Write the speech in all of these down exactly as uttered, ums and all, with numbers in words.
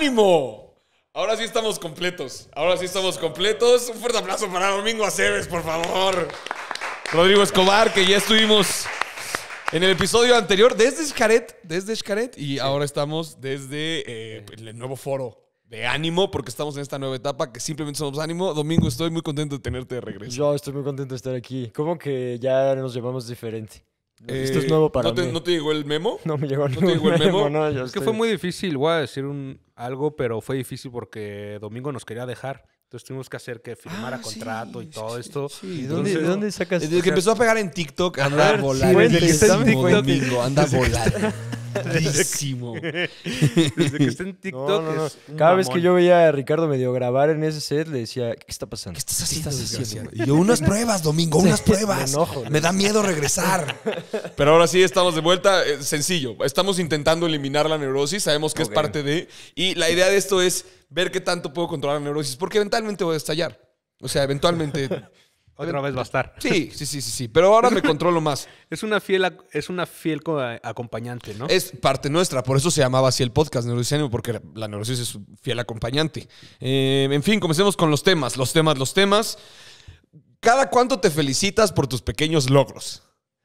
¡Ánimo! Ahora sí estamos completos. Ahora sí estamos completos. Un fuerte aplauso para Domingo Aceves, por favor. Rodrigo Escobar, que ya estuvimos en el episodio anterior desde Xcaret, desde Xcaret, y sí. Ahora estamos desde eh, el nuevo foro de Ánimo, porque estamos en esta nueva etapa que simplemente somos Ánimo. Domingo, estoy muy contento de tenerte de regreso. Yo estoy muy contento de estar aquí. ¿Cómo que ya nos llevamos diferente? Eh, Esto es nuevo para ¿no te, mí. ¿No te llegó el memo? No me llegó, ¿No te llegó el memo? No, yo es estoy... que fue muy difícil, voy a decir un, algo, pero fue difícil porque Domingo nos quería dejar. Entonces tuvimos que hacer que firmara ah, contrato sí, y todo sí, esto. Sí, ¿Y dónde, ¿de dónde sacas? Desde que empezó a pegar en TikTok, anda a ver, volando. Sí, desde que está en TikTok. Domingo, anda voladísimo. Desde que está en TikTok. No, no, no. Es un Cada mamón. vez que yo veía a Ricardo medio grabar en ese set, le decía, ¿qué está pasando? ¿Qué estás haciendo, ¿Qué estás desgraciado? haciendo? Y yo, unas pruebas, Domingo, unas pruebas. Me enojo, ¿no? Me da miedo regresar. Pero ahora sí estamos de vuelta. Eh, sencillo. Estamos intentando eliminar la neurosis. Sabemos que Ok. es parte de... Y la idea de esto es ver qué tanto puedo controlar la neurosis. Porque eventualmente voy a estallar. O sea, eventualmente... Otra vez va a estar. Sí, sí, sí, sí, sí. Pero ahora me controlo más. Es una fiel, ac- es una fiel co- acompañante, ¿no? Es parte nuestra, por eso se llamaba así el podcast Neurociencia, porque la neurosis es un fiel acompañante. Eh, en fin, comencemos con los temas, los temas, los temas. ¿Cada cuánto te felicitas por tus pequeños logros?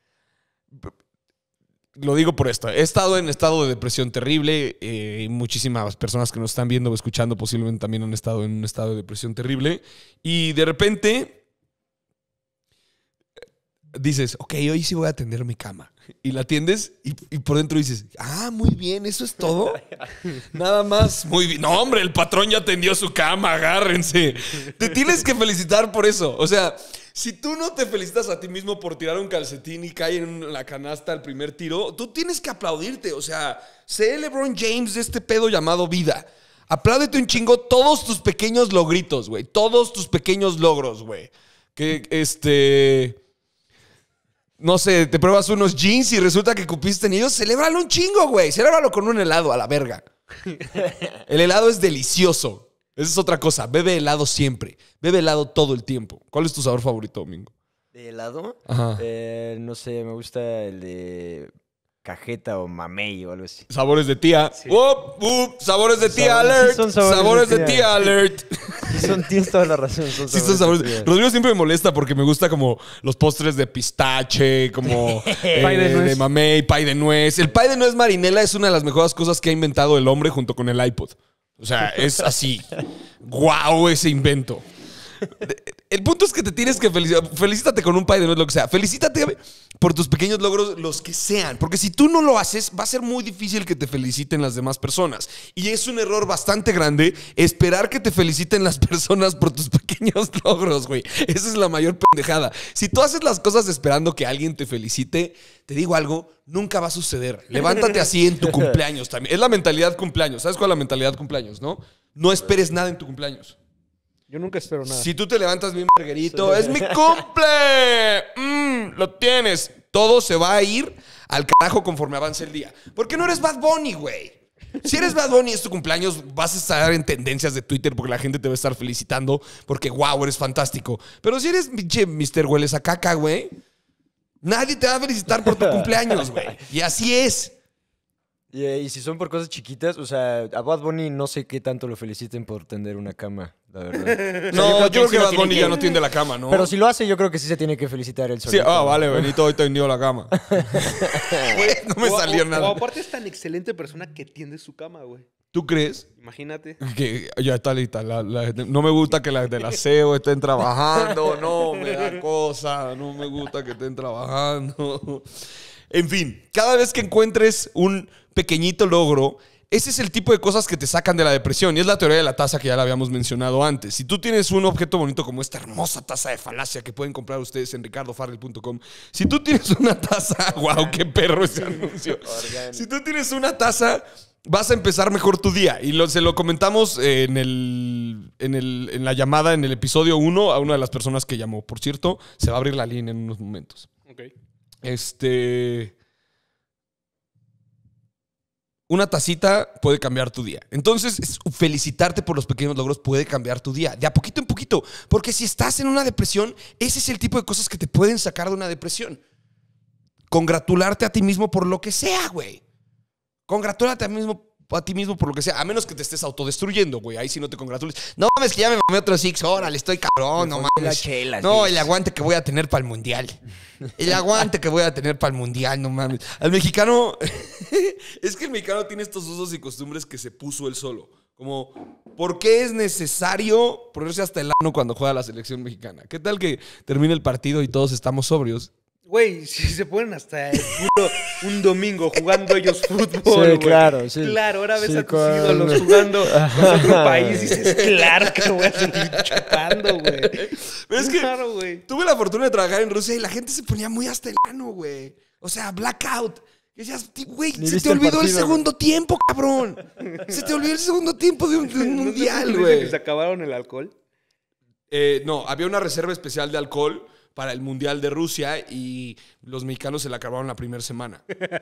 Lo digo por esto. He estado en estado de depresión terrible. Eh, y muchísimas personas que nos están viendo o escuchando posiblemente también han estado en un estado de depresión terrible. Y de repente... dices, ok, hoy sí voy a atender mi cama. Y la atiendes y, y por dentro dices, ah, muy bien, ¿eso es todo? Nada más, muy bien. No, hombre, el patrón ya atendió su cama, agárrense. Te tienes que felicitar por eso. O sea, si tú no te felicitas a ti mismo por tirar un calcetín y cae en la canasta al primer tiro, tú tienes que aplaudirte. O sea, sé LeBron James de este pedo llamado vida. Apláudete un chingo todos tus pequeños logritos, güey. Todos tus pequeños logros, güey. Que, este... no sé, te pruebas unos jeans y resulta que cupiste en ellos, celébralo un chingo, güey. Celébralo con un helado, a la verga. El helado es delicioso. Esa es otra cosa. Bebe helado siempre. Bebe helado todo el tiempo. ¿Cuál es tu sabor favorito, Domingo? ¿De helado? Ajá. Eh, no sé, me gusta el de cajeta o mamey o algo así. Sabores de tía. Sí. ¡Up, up! Sabores de tía, Sabores- alert. sí son sabores sabores de de tía. tía, alert. Sí, son, tienes toda la razón. Son Sí, son sabores sabores. de tía. Rodrigo siempre me molesta porque me gusta como los postres de pistache, como eh, Pay de nuez. de mamey, pay de nuez. El pay de nuez marinela es una de las mejores cosas que ha inventado el hombre junto con el iPod. O sea, es así. ¡Guau! Ese invento. El punto es que te tienes que felicitar. Felicítate con un pay de nuez, lo que sea. Felicítate por tus pequeños logros, los que sean. Porque si tú no lo haces, va a ser muy difícil que te feliciten las demás personas. Y es un error bastante grande esperar que te feliciten las personas por tus pequeños logros, güey. Esa es la mayor pendejada. Si tú haces las cosas esperando que alguien te felicite, te digo algo, nunca va a suceder. Levántate así en tu cumpleaños también. Es la mentalidad cumpleaños. ¿Sabes cuál es la mentalidad cumpleaños, no? No esperes nada en tu cumpleaños. Yo nunca espero nada. Si tú te levantas bien verguerito, ¡es mi cumple! Mm, lo tienes. Todo se va a ir al carajo conforme avance el día. Porque no eres Bad Bunny, güey. Si eres Bad Bunny y es tu cumpleaños, vas a estar en tendencias de Twitter porque la gente te va a estar felicitando porque, wow, eres fantástico. Pero si eres pinche mister Hueles a caca, güey, nadie te va a felicitar por tu cumpleaños, güey. Y así es. Y, eh, y si son por cosas chiquitas, o sea, a Bad Bunny no sé qué tanto lo feliciten por tender una cama, la verdad. O sea, No, yo creo que sí lo Bad tiene Bunny que- ya no tiende la cama, ¿no? Pero si lo hace, yo creo que sí se tiene que felicitar él Sí, solito. ah, vale, Benito, hoy tendió la cama. No me O- salió o- nada. O aparte es tan excelente persona que tiende su cama, güey. ¿Tú crees? Imagínate. Que ya está lista. La- la- no me gusta que las del aseo estén trabajando. No, me da cosa. No me gusta que estén trabajando. En fin, cada vez que encuentres un pequeñito logro, ese es el tipo de cosas que te sacan de la depresión. Y es la teoría de la taza que ya la habíamos mencionado antes. Si tú tienes un objeto bonito como esta hermosa taza de falacia que pueden comprar ustedes en ricardo farrell punto com. Si tú tienes una taza... ¡Wow! ¡Qué perro ese anuncio! Si tú tienes una taza... vas a empezar mejor tu día. Y lo, se lo comentamos en, el, en, el, en la llamada, en el episodio uno, a una de las personas que llamó. Por cierto, se va a abrir la línea en unos momentos. Ok. Este... Una tacita puede cambiar tu día. Entonces, es- felicitarte por los pequeños logros puede cambiar tu día. De a poquito en poquito. Porque si estás en una depresión, ese es el tipo de cosas que te pueden sacar de una depresión. Congratularte a ti mismo por lo que sea, güey. Congratúlate a ti mismo a ti mismo por lo que sea, a menos que te estés autodestruyendo, güey. Ahí sí no te congratules. No mames, que ya me mamé otro Six, órale, estoy cabrón, no mames. Chela, no, Six. el aguante que voy a tener para el mundial. El aguante que voy a tener para el mundial, no mames. Al mexicano, es que el mexicano tiene estos usos y costumbres que se puso él solo. Como, ¿por qué es necesario ponerse hasta el ano cuando juega la selección mexicana? ¿Qué tal que termine el partido y todos estamos sobrios? Güey, si se ponen hasta el culo un domingo jugando ellos fútbol, Sí, güey. claro, sí. Claro, ahora ves Sí, a tus con- ídolos jugando con otro país y dices, claro que voy a seguir chupando, güey. Pero es que Claro, güey. tuve la fortuna de trabajar en Rusia y la gente se ponía muy hasta el ano, güey. O sea, blackout. Y decías, "Ti- güey, Ni se viste te el olvidó el, partido, segundo tiempo, cabrón. Se te olvidó el segundo tiempo de un, de un ¿No mundial, te güey. que se acabaron el alcohol? Eh, no, había una reserva especial de alcohol para el Mundial de Rusia y los mexicanos se la acabaron la primera semana.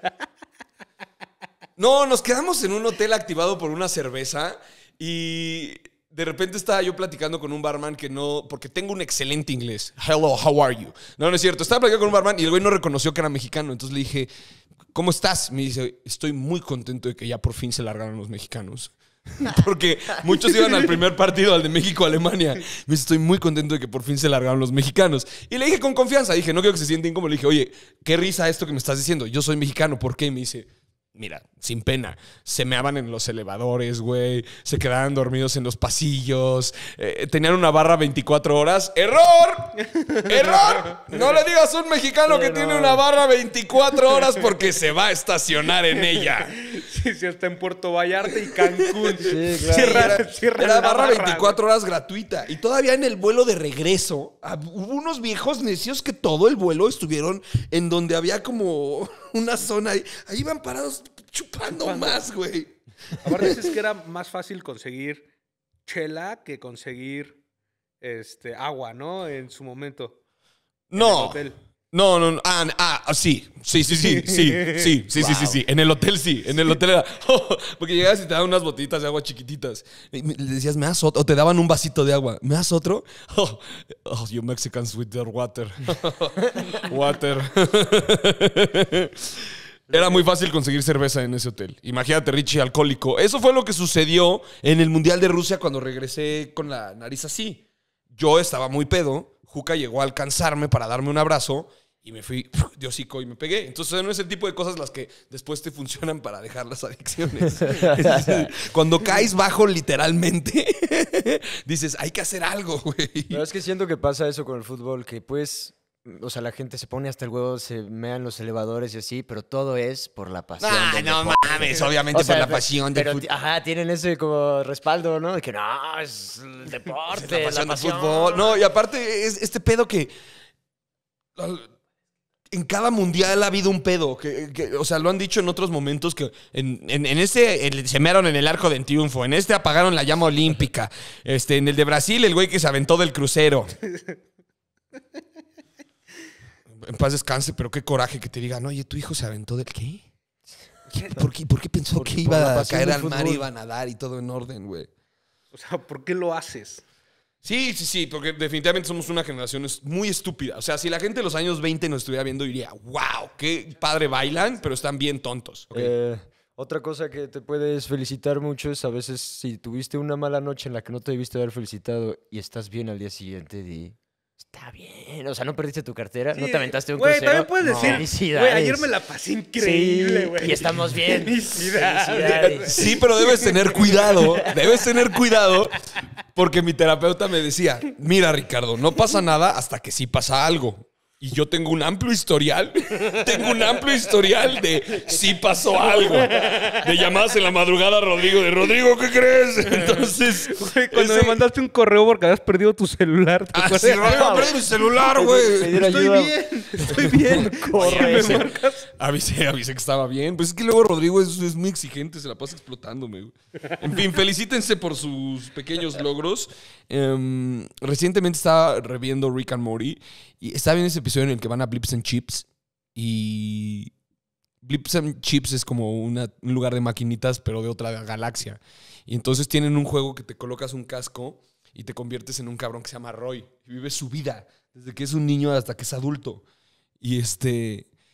No, nos quedamos en un hotel activado por una cerveza y de repente estaba yo platicando con un barman que no... Porque tengo un excelente inglés. Hello, how are you? No, no es cierto. Estaba platicando con un barman y el güey no reconoció que era mexicano. Entonces le dije, ¿cómo estás? Me dice, estoy muy contento de que ya por fin se largaron los mexicanos. Porque muchos iban al primer partido, al de México-Alemania. Me dice, estoy muy contento de que por fin se largaron los mexicanos. Y le dije con confianza, dije, no quiero que se sienta incómodo. Le dije, oye, qué risa esto que me estás diciendo. Yo soy mexicano, ¿por qué? Y me dice, mira, sin pena, se meaban en los elevadores, güey. Se quedaban dormidos en los pasillos. Eh, tenían una barra veinticuatro horas. ¡Error! ¡Error! No le digas a un mexicano que tiene una barra veinticuatro horas porque se va a estacionar en ella. Sí, sí, está en Puerto Vallarta y Cancún. Sí, claro. Cierra, Era, cierra era la barra barra, veinticuatro horas gratuita. Y todavía en el vuelo de regreso, hab- hubo unos viejos necios que todo el vuelo estuvieron en donde había como una zona. Ahí, ahí iban parados chupando, Chupando. más, güey. Aparte es que era más fácil conseguir chela que conseguir este, agua, ¿no? En su momento. En el No. hotel. No, no, no. Ah, ah, sí. Sí, sí, sí. Sí, sí, sí, sí, sí, sí. En el hotel sí. En el hotel era. Porque llegabas y te daban unas botellitas de agua chiquititas. Y me- le decías, ¿me das otro? O te daban un vasito de agua. ¿Me das otro? Oh, oh, you Mexicans with their water. Water. Era muy fácil conseguir cerveza en ese hotel. Imagínate, Richie, alcohólico. Eso fue lo que sucedió en el Mundial de Rusia cuando regresé con la nariz así. Yo estaba muy pedo. Juca llegó a alcanzarme para darme un abrazo y me fui de hocico y me pegué. Entonces, no es el tipo de cosas las que después te funcionan para dejar las adicciones. Cuando caes bajo, literalmente, dices, hay que hacer algo, güey. Pero es que siento que pasa eso con el fútbol, que pues, o sea, la gente se pone hasta el huevo, se mean los elevadores y así, pero todo es por la pasión. Ah, del no deporte. mames, obviamente O sea, por la pero- pasión del pero, fútbol. Ajá, tienen ese como respaldo, ¿no? De que no, es el deporte, La la pasión pasión. del fútbol. No, y aparte es este pedo que al- en cada mundial ha habido un pedo. Que, que, o sea, lo han dicho en otros momentos que en, en, en este el- se mearon en el Arco del Triunfo, en este apagaron la llama olímpica, este, en el de Brasil el güey que se aventó del crucero. En paz descanse, pero qué coraje que te digan, oye, tu hijo se aventó del qué? ¿Qué? ¿Por qué, por qué pensó Porque que por la iba a pasión caer del al mar, fútbol. iba a nadar y todo en orden, güey? O sea, ¿por qué lo haces? Sí, sí, sí, porque definitivamente somos una generación es- muy estúpida. O sea, si la gente de los años veinte nos estuviera viendo, diría, wow, qué padre bailan, pero están bien tontos. Ok. Eh, otra cosa que te puedes felicitar mucho es a veces si tuviste una mala noche en la que no te debiste haber felicitado y estás bien al día siguiente, di, está bien. O sea, no perdiste tu cartera, no te aventaste un Güey, crucero. también puedes No. decir, Felicidades. güey, ayer me la pasé increíble, Sí, güey. y estamos bien. Felicidades. Felicidades. Sí, pero debes tener cuidado, debes tener cuidado, porque mi terapeuta me decía, mira, Ricardo, no pasa nada hasta que sí pasa algo. Y yo tengo un amplio historial, tengo un amplio historial de sí pasó algo. De llamadas en la madrugada a Rodrigo, de Rodrigo, ¿qué crees? Entonces, Güey, cuando ese- me mandaste un correo porque habías perdido tu celular, ¿te Ah, acuerdas? sí, Rodrigo, perdí mi celular, güey. Pedir Estoy ayuda. bien, estoy bien. Corre. ¿Me marcas? Avisé, avisé que estaba bien. Pues es que luego Rodrigo es, es muy exigente, se la pasa explotándome. Güey. En fin, felicítense por sus pequeños logros. Em, recientemente estaba reviendo Rick and Morty y estaba viendo ese episodio en el que van a Blips and Chips y Blips and Chips es como una- un lugar de maquinitas pero de otra galaxia. Y entonces tienen un juego que te colocas un casco y te conviertes en un cabrón que se llama Roy y vives su vida desde que es un niño hasta que es adulto. Y este...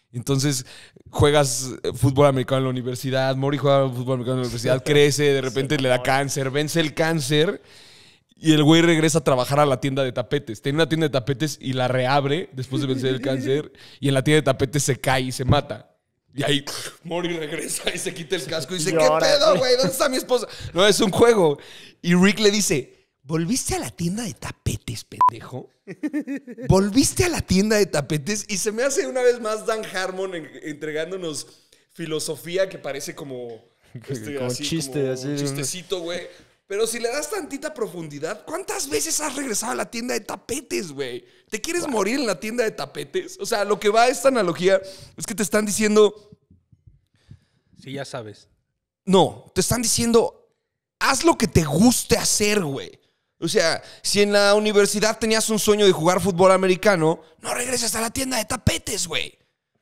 Entonces juegas fútbol americano en la universidad, Mori juega fútbol americano en la universidad, crece, de repente le da cáncer, vence el cáncer y el güey regresa a trabajar a la tienda de tapetes. Tiene una tienda de tapetes y la reabre después de vencer el cáncer y en la tienda de tapetes se cae y se mata. Y ahí Mori regresa y se quita el casco y dice, ¿qué pedo, güey? ¿Dónde está mi esposa? No, es un juego. Y Rick le dice, ¿volviste a la tienda de tapetes, pendejo? ¿Volviste a la tienda de tapetes? Y se me hace una vez más Dan Harmon en, entregándonos filosofía que parece como... Este, como así, chiste, como así. un chistecito, güey. Pero si le das tantita profundidad, ¿cuántas veces has regresado a la tienda de tapetes, güey? ¿Te quieres wow. morir en la tienda de tapetes? O sea, lo que va a esta analogía es que te están diciendo... Sí, ya sabes. No, te están diciendo, haz lo que te guste hacer, güey. O sea, si en la universidad tenías un sueño de jugar fútbol americano, no regreses a la tienda de tapetes, güey.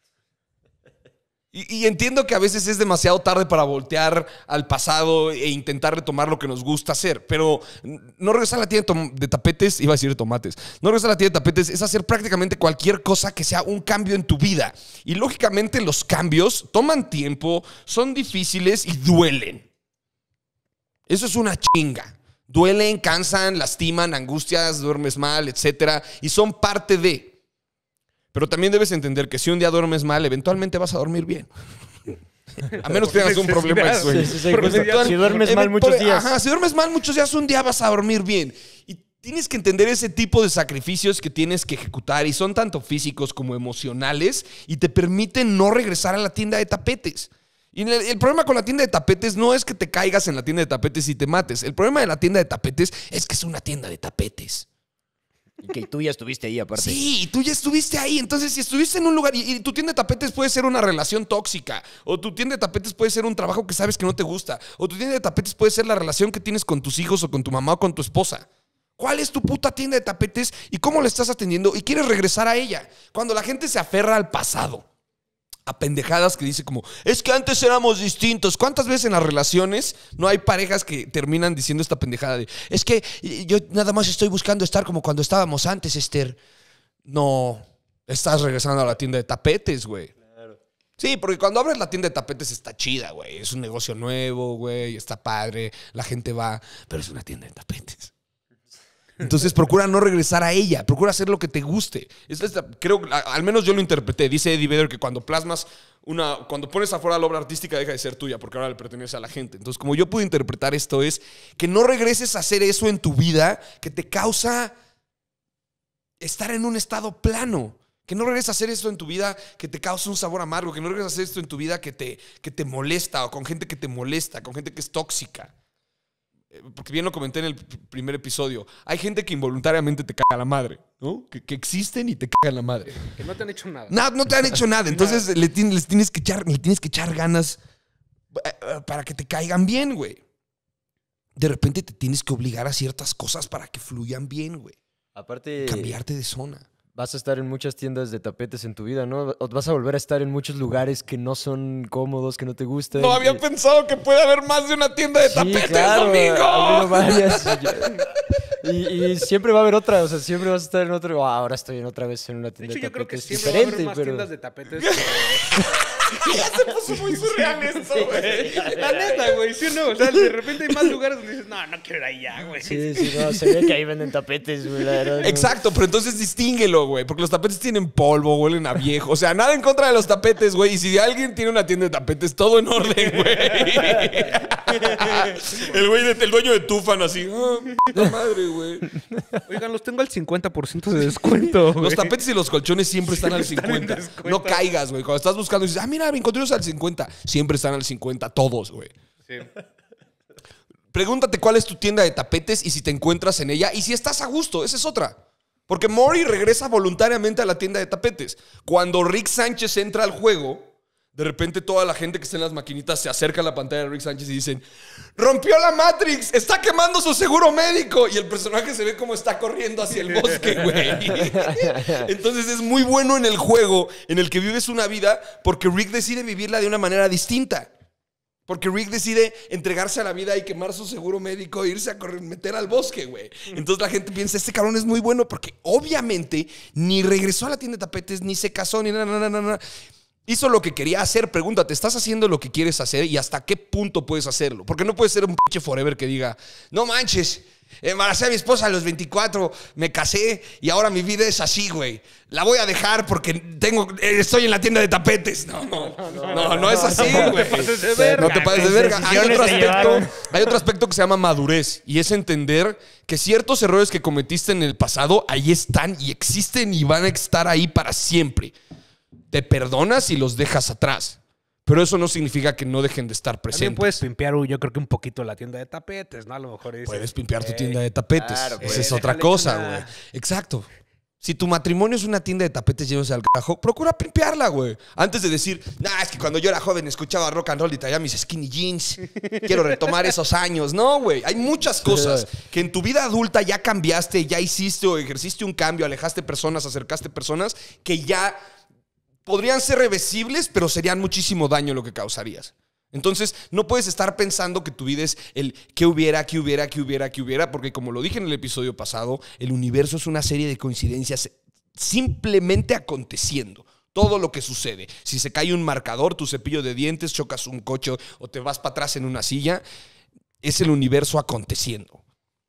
Y, y entiendo que a veces es demasiado tarde para voltear al pasado e intentar retomar lo que nos gusta hacer, pero no regresar a la tienda de tapetes, iba a decir tomates, no regresar a la tienda de tapetes es hacer prácticamente cualquier cosa que sea un cambio en tu vida. Y lógicamente los cambios toman tiempo, son difíciles y duelen. Eso es una chinga. Duelen, cansan, lastiman, angustias, duermes mal, etcétera, y son parte de. Pero también debes entender que si un día duermes mal, eventualmente vas a dormir bien. A menos que tengas un problema de sueño. Sí, sí, sí. Pues, si duermes mal muchos días. Ajá, si duermes mal muchos días, un día vas a dormir bien. Y tienes que entender ese tipo de sacrificios que tienes que ejecutar y son tanto físicos como emocionales y te permiten no regresar a la tienda de tapetes. Y el, el problema con la tienda de tapetes no es que te caigas en la tienda de tapetes y te mates. El problema de la tienda de tapetes es que es una tienda de tapetes. Y que tú ya estuviste ahí aparte. Sí, y tú ya estuviste ahí. Entonces, si estuviste en un lugar y, y tu tienda de tapetes puede ser una relación tóxica, o tu tienda de tapetes puede ser un trabajo que sabes que no te gusta, o tu tienda de tapetes puede ser la relación que tienes con tus hijos o con tu mamá o con tu esposa. ¿Cuál es tu puta tienda de tapetes y cómo la estás atendiendo y quieres regresar a ella? Cuando la gente se aferra al pasado, a pendejadas que dice como, es que antes éramos distintos. ¿Cuántas veces en las relaciones no hay parejas que terminan diciendo esta pendejada de, es que yo nada más estoy buscando estar como cuando estábamos antes, Esther? No, estás regresando a la tienda de tapetes, güey. Claro. Sí, porque cuando abres la tienda de tapetes está chida, güey. Es un negocio nuevo, güey, está padre, la gente va, pero es una tienda de tapetes. Entonces procura no regresar a ella, procura hacer lo que te guste. Es esta, creo, al menos yo lo interpreté. Dice Eddie Vedder que cuando plasmas una, cuando pones afuera la obra artística deja de ser tuya porque ahora le pertenece a la gente. Entonces, como yo pude interpretar esto es que no regreses a hacer eso en tu vida que te causa estar en un estado plano. Que no regreses a hacer esto en tu vida que te causa un sabor amargo. Que no regreses a hacer esto en tu vida que te, que te molesta o con gente que te molesta, con gente que es tóxica. Porque bien lo comenté en el primer episodio. Hay gente que involuntariamente te caga la madre, ¿no? Que, que existen y te cagan la madre. Que no te han hecho nada. No, no te han hecho nada. Entonces le, tienes, les tienes que echar, le tienes que echar ganas para que te caigan bien, güey. De repente te tienes que obligar a ciertas cosas para que fluyan bien, güey. Aparte, cambiarte de zona. Vas a estar en muchas tiendas de tapetes en tu vida, ¿no? O vas a volver a estar en muchos lugares que no son cómodos, que no te gustan. No había pensado que puede haber más de una tienda de sí, tapetes, claro, amigo. Ha habido varias. Y, y siempre va a haber otra, o sea, siempre vas a estar en otro. Oh, ahora estoy en otra vez en una tienda de, de hecho, tapetes. Yo creo que siempre diferente, va a haber más pero... tiendas de tapetes. Ya se puso muy surreal esto, güey. La neta, güey, ¿sí o no? O sea, de repente hay más lugares donde dices, no, no quiero ir ahí ya, güey. Sí, sí, no, se ve que ahí venden tapetes, güey, la verdad. No. Exacto, pero entonces distínguelo, güey, porque los tapetes tienen polvo, huelen a viejo. O sea, nada en contra de los tapetes, güey. Y si alguien tiene una tienda de tapetes, todo en orden, güey. El güey, el dueño de Tufan así, oh, puta madre, güey. Oigan, los tengo al cincuenta por ciento de descuento, güey. Los tapetes y los colchones siempre están al cincuenta. No caigas, güey. Cuando estás buscando y dices, ah, mira, me encontré unos al cincuenta. Siempre están al cincuenta, todos, güey. Sí. Pregúntate cuál es tu tienda de tapetes y si te encuentras en ella y si estás a gusto. Esa es otra. Porque Mori regresa voluntariamente a la tienda de tapetes. Cuando Rick Sánchez entra al juego, de repente toda la gente que está en las maquinitas se acerca a la pantalla de Rick Sánchez y dicen, ¡rompió la Matrix! ¡Está quemando su seguro médico! Y el personaje se ve como está corriendo hacia el bosque, güey. Entonces es muy bueno en el juego en el que vives una vida porque Rick decide vivirla de una manera distinta. Porque Rick decide entregarse a la vida y quemar su seguro médico e irse a correr, meter al bosque, güey. Entonces la gente piensa, este cabrón es muy bueno porque obviamente ni regresó a la tienda de tapetes, ni se casó, ni nada, nada, nada. Hizo lo que quería hacer. Pregúntate, ¿estás haciendo lo que quieres hacer y hasta qué punto puedes hacerlo? Porque no puedes ser un pinche forever que diga, no manches, embaracé a mi esposa a los veinticuatro, me casé y ahora mi vida es así, güey. La voy a dejar porque tengo, estoy en la tienda de tapetes. No, no, no, no, no, no es así, güey. No te pases de verga. No te pases de verga. Hay otro, Decisiones te aspecto, llevaron. hay otro aspecto que se llama madurez y es entender que ciertos errores que cometiste en el pasado ahí están y existen y van a estar ahí para siempre. Te perdonas y los dejas atrás. Pero eso no significa que no dejen de estar También presentes. puedes pimpear, yo creo que un poquito la tienda de tapetes, ¿no? A lo mejor dices, Puedes pimpear tu "Ey, tienda de tapetes. claro, Esa pues. es otra Déjale cosa, una- güey. Exacto. Si tu matrimonio es una tienda de tapetes llenos al carajo, procura pimpearla, güey. Antes de decir, nah, es que cuando yo era joven escuchaba rock and roll y traía mis skinny jeans. Quiero retomar esos años. No, güey. Hay muchas cosas que en tu vida adulta ya cambiaste, ya hiciste o ejerciste un cambio, alejaste personas, acercaste personas que ya podrían ser reversibles, pero serían muchísimo daño lo que causarías. Entonces, no puedes estar pensando que tu vida es el qué hubiera, qué hubiera, qué hubiera, qué hubiera, porque como lo dije en el episodio pasado, el universo es una serie de coincidencias simplemente aconteciendo. Todo lo que sucede. Si se cae un marcador, tu cepillo de dientes, chocas un coche o te vas para atrás en una silla, es el universo aconteciendo.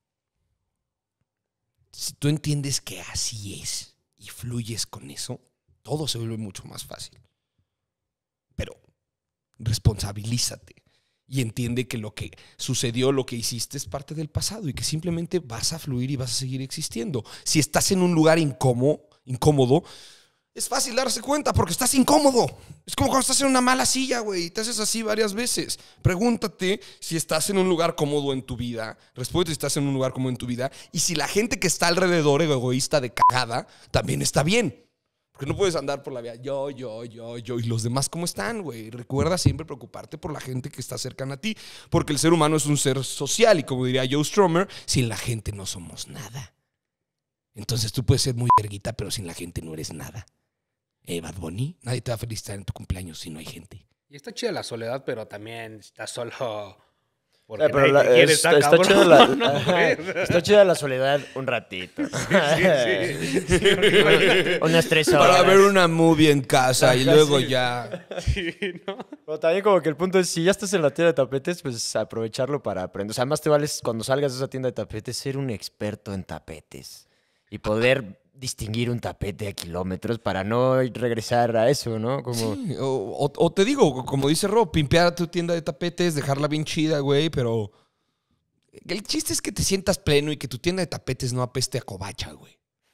Si tú entiendes que así es y fluyes con eso, todo se vuelve mucho más fácil. Pero responsabilízate y entiende que lo que sucedió, lo que hiciste es parte del pasado y que simplemente vas a fluir y vas a seguir existiendo. Si estás en un lugar incómodo, incómodo, es fácil darse cuenta porque estás incómodo. Es como cuando estás en una mala silla, güey, y te haces así varias veces. Pregúntate si estás en un lugar cómodo en tu vida. Respóndete si estás en un lugar cómodo en tu vida. Y si la gente que está alrededor, egoísta de cagada, también está bien. Porque no puedes andar por la vida yo, yo, yo, yo. Y los demás, ¿cómo están, güey? Recuerda siempre preocuparte por la gente que está cercana a ti. Porque el ser humano es un ser social. Y como diría Joe Strummer, sin la gente no somos nada. Entonces tú puedes ser muy verguita, pero sin la gente no eres nada. Eh, Bad Bunny, nadie te va a felicitar en tu cumpleaños si no hay gente. Y está chida la soledad, pero también estás solo porque Eh, pero nadie la- te quiere, es- está, está, cabrón, chida la, ¿no, ajá, güey? está chida la soledad un ratito. Sí, sí, sí, porque- Unas tres horas. Para ver una movie en casa y Ajá, luego sí. ya... sí, ¿no? Pero también como que el punto es, si ya estás en la tienda de tapetes, pues aprovecharlo para aprender. O sea, más te vale cuando salgas de esa tienda de tapetes ser un experto en tapetes y poder distinguir un tapete a kilómetros para no regresar a eso, ¿no? Como... Sí, o, o- o te digo, como dice Rob, pimpear tu tienda de tapetes, dejarla bien chida, güey, pero... El chiste es que te sientas pleno y que tu tienda de tapetes no apeste a covacha, güey.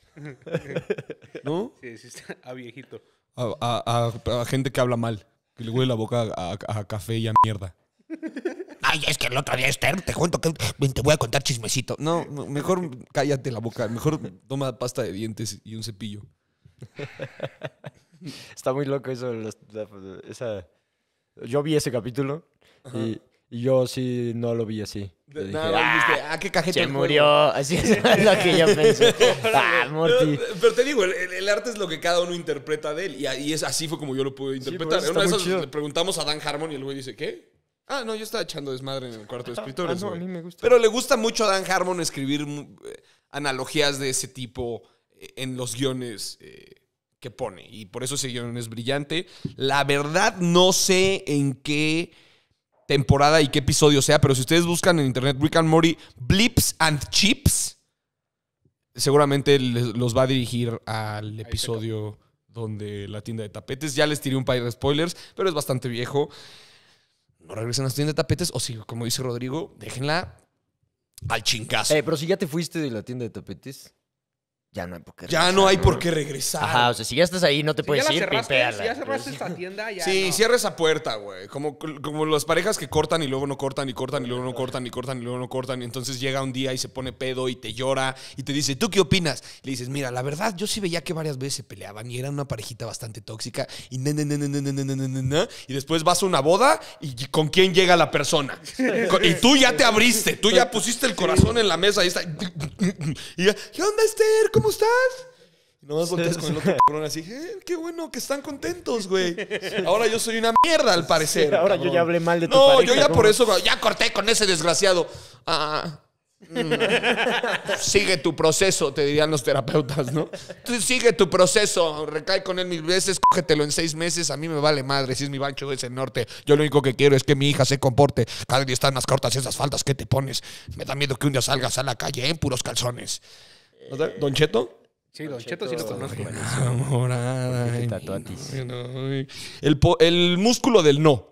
¿No? Sí, sí, está a viejito. A, a- a- a gente que habla mal, que le huele la boca a, a- a café y a mierda. Ay, es que el otro día, Esther, te cuento que te voy a contar chismecito. No, no, mejor cállate la boca. Mejor toma pasta de dientes y un cepillo. Está muy loco eso. los- la- esa... Yo vi ese capítulo y, y yo sí no lo vi así. Yo dije, Nada, "Ah, dijiste, ah, qué cajete se el juego". murió. Así es lo que yo pensé. Ah, Morty. Pero, pero te digo, el, el arte es lo que cada uno interpreta de él. Y, y es así fue como yo lo pude Sí, por interpretar. eso En una de está muy esas chido. le preguntamos a Dan Harmon y el güey dice, ¿qué? Ah, no, yo estaba echando desmadre en el cuarto de escritores. Ah, no, a güey. mí me gusta. Pero le gusta mucho a Dan Harmon escribir mm, eh, analogías de ese tipo eh, en los guiones eh, que pone. Y por eso ese guion es brillante. La verdad no sé en qué temporada y qué episodio sea, pero si ustedes buscan en internet Rick and Morty Blips and Chips, seguramente les- los va a dirigir al episodio donde la tienda de tapetes. Ya les tiré un par de spoilers, pero es bastante viejo. No regresen a su tienda de tapetes, o si, como dice Rodrigo, déjenla al chingazo. Eh, pero si ya te fuiste de la tienda de tapetes, ya no hay por qué Ya regresar, no hay por qué regresar. Ajá, o sea, si ya estás ahí, no te Si puedes ya la ir, cerraste, pimpearla. si ya cerraste Pues, esta tienda, ya Sí, no. cierra esa puerta, güey. Como, como las parejas que cortan y luego no cortan y cortan y luego no cortan y cortan y luego no cortan. Y entonces llega un día y se pone pedo y te llora y te dice, ¿tú qué opinas? Y le dices, mira, la verdad, yo sí veía que varias veces se peleaban y eran una parejita bastante tóxica y na, na, na, na, na, na, na, na, na, na. Y después vas a una boda y ¿con quién llega la persona? Y tú ya te abriste, tú ya pusiste el corazón en la mesa y está. Y ya, ¿qué onda, Esther? ¿Cómo estás? Y nomás volteas con el otro cabrón así, eh, qué bueno que están contentos, güey. Ahora yo soy una mierda, al parecer. ahora cabrón. yo ya hablé mal de tu No, pareja, yo ya ¿cómo? por eso, ya corté con ese desgraciado. Ah, Sigue tu proceso, te dirían los terapeutas, ¿no? Tú sigue tu proceso, recae con él mil veces, cógetelo en seis meses, a mí me vale madre, si es mi Bancho es el norte. Yo lo único que quiero es que mi hija se comporte. Cada día están más cortas esas faldas que te pones. Me da miedo que un día salgas a la calle en puros calzones. Eh, ¿Don Cheto? Sí, Don Cheto sí lo conozco. Enamorada. Porque te tatuatis. El, po- el músculo del no.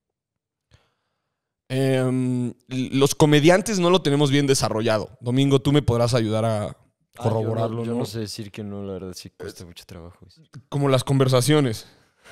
Em, los comediantes no lo tenemos bien desarrollado. Domingo, tú me podrás ayudar a Ah, corroborarlo, yo no, yo ¿no? no sé decir que no, la verdad sí cuesta mucho trabajo. eso. Como las conversaciones.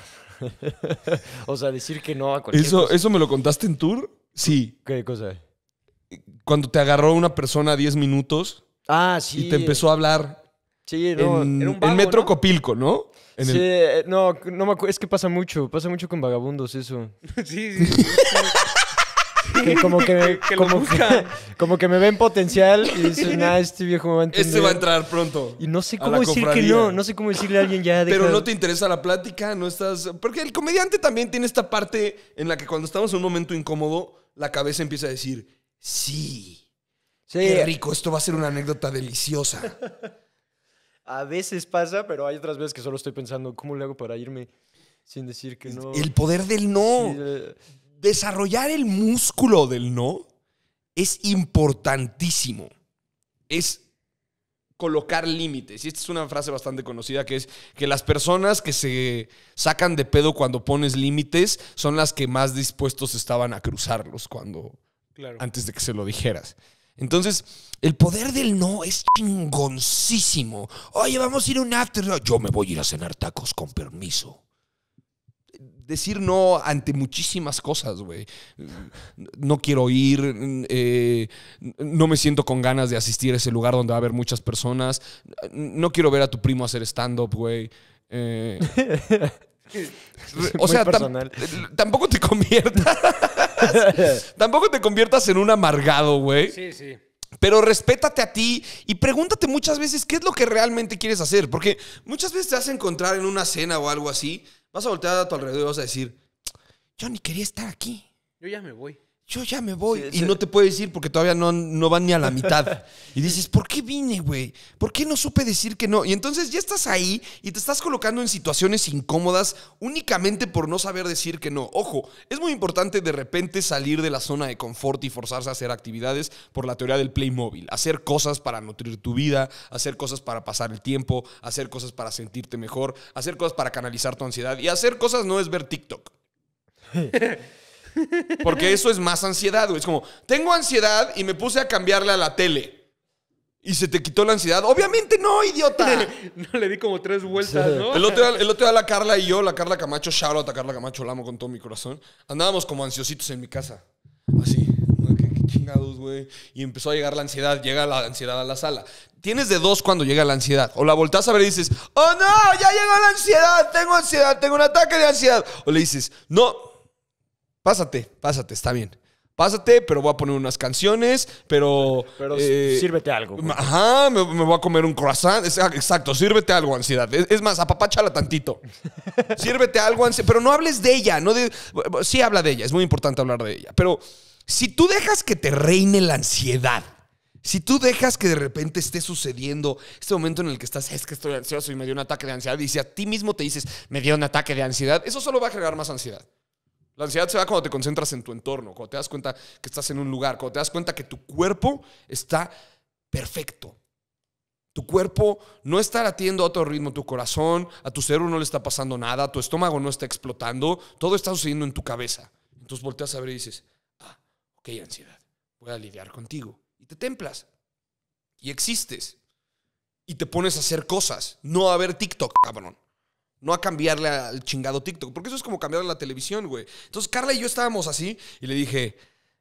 O sea, decir que no a cualquier ¿Eso, cosa. ¿Eso me lo contaste en tour? Sí. ¿Qué cosa? Cuando te agarró una persona diez minutos Ah, sí. y te empezó a hablar Sí, no. en, era un vago, en Metro ¿no? Copilco, ¿no? En sí, el- eh, no, no me acuerdo. Es que pasa mucho. Pasa mucho con vagabundos eso. Sí, sí. sí. Que como que, Que lo como, buscan. que, como que me ven potencial y dicen, ah, este viejo me va a entender. Este va a entrar pronto. Y no sé a cómo la decir que cofradía. no. No sé cómo decirle a alguien ya. Pero deja- no te interesa la plática, no estás... Porque el comediante también tiene esta parte en la que cuando estamos en un momento incómodo, la cabeza empieza a decir, sí, Sí, qué rico, esto va a ser una anécdota deliciosa. a veces pasa, pero hay otras veces que solo estoy pensando, ¿cómo le hago para irme sin decir que no? El poder del no. Sí, eh, Desarrollar el músculo del no es importantísimo. Es colocar límites. Y esta es una frase bastante conocida que es que las personas que se sacan de pedo cuando pones límites son las que más dispuestos estaban a cruzarlos cuando Claro. antes de que se lo dijeras. Entonces, el poder del no es chingoncísimo. Oye, vamos a ir a un after. Yo me voy a ir a cenar tacos con permiso. Decir no ante muchísimas cosas, güey. No quiero ir, eh, no me siento con ganas de asistir a ese lugar donde va a haber muchas personas. No quiero ver a tu primo hacer stand-up, güey. Eh, o muy sea, tam- personal. tampoco te conviertas. Tampoco te conviertas en un amargado, güey. Sí, sí. Pero respétate a ti y pregúntate muchas veces qué es lo que realmente quieres hacer. Porque muchas veces te vas a encontrar en una cena o algo así. Vas a voltear a tu alrededor y vas a decir, yo ni quería estar aquí. Yo ya me voy. Yo ya me voy. Sí, y sí. no te puedes ir porque todavía no, no van ni a la mitad. Y dices, ¿por qué vine, güey? ¿Por qué no supe decir que no? Y entonces ya estás ahí y te estás colocando en situaciones incómodas únicamente por no saber decir que no. Ojo, es muy importante de repente salir de la zona de confort y forzarse a hacer actividades por la teoría del Playmobil. Hacer cosas para nutrir tu vida, hacer cosas para pasar el tiempo, hacer cosas para sentirte mejor, hacer cosas para canalizar tu ansiedad. Y hacer cosas no es ver TikTok. Porque eso es más ansiedad, güey. Es como, tengo ansiedad y me puse a cambiarle a la tele. ¿Y se te quitó la ansiedad? Obviamente no, idiota. No le di como tres vueltas, ¿no? El otro, día, el otro día la Carla y yo, la Carla Camacho, shout out a Carla Camacho, la amo con todo mi corazón. Andábamos como ansiositos en mi casa. Así, como, ¿qué, qué chingados, güey? Y empezó a llegar la ansiedad, llega la ansiedad a la sala. Tienes de dos cuando llega la ansiedad. O la volteas a ver y dices, oh no, ya llegó la ansiedad, tengo ansiedad, tengo un ataque de ansiedad. O le dices, no, pásate, pásate, está bien. Pásate, pero voy a poner unas canciones, pero... Pero eh, sírvete algo. güey. Ajá, me, me voy a comer un croissant. Es- Exacto, sírvete algo, ansiedad. Es, es más, apapáchala tantito. Sírvete algo, ansiedad. Pero no hables de ella. No de, sí habla de ella, es muy importante hablar de ella. Pero si tú dejas que te reine la ansiedad, si tú dejas que de repente esté sucediendo este momento en el que estás, es que estoy ansioso y me dio un ataque de ansiedad, y si a ti mismo te dices, me dio un ataque de ansiedad, eso solo va a generar más ansiedad. La ansiedad se da cuando te concentras en tu entorno, cuando te das cuenta que estás en un lugar, cuando te das cuenta que tu cuerpo está perfecto. Tu cuerpo no está latiendo a otro ritmo, tu corazón, a tu cerebro no le está pasando nada, tu estómago no está explotando, todo está sucediendo en tu cabeza. Entonces volteas a ver y dices, ah, ok, ansiedad, voy a lidiar contigo. Y te templas. Y existes. Y te pones a hacer cosas, no a ver TikTok, cabrón. No a cambiarle al chingado TikTok. Porque eso es como cambiarle a la televisión, güey. Entonces Carla y yo estábamos así y le dije,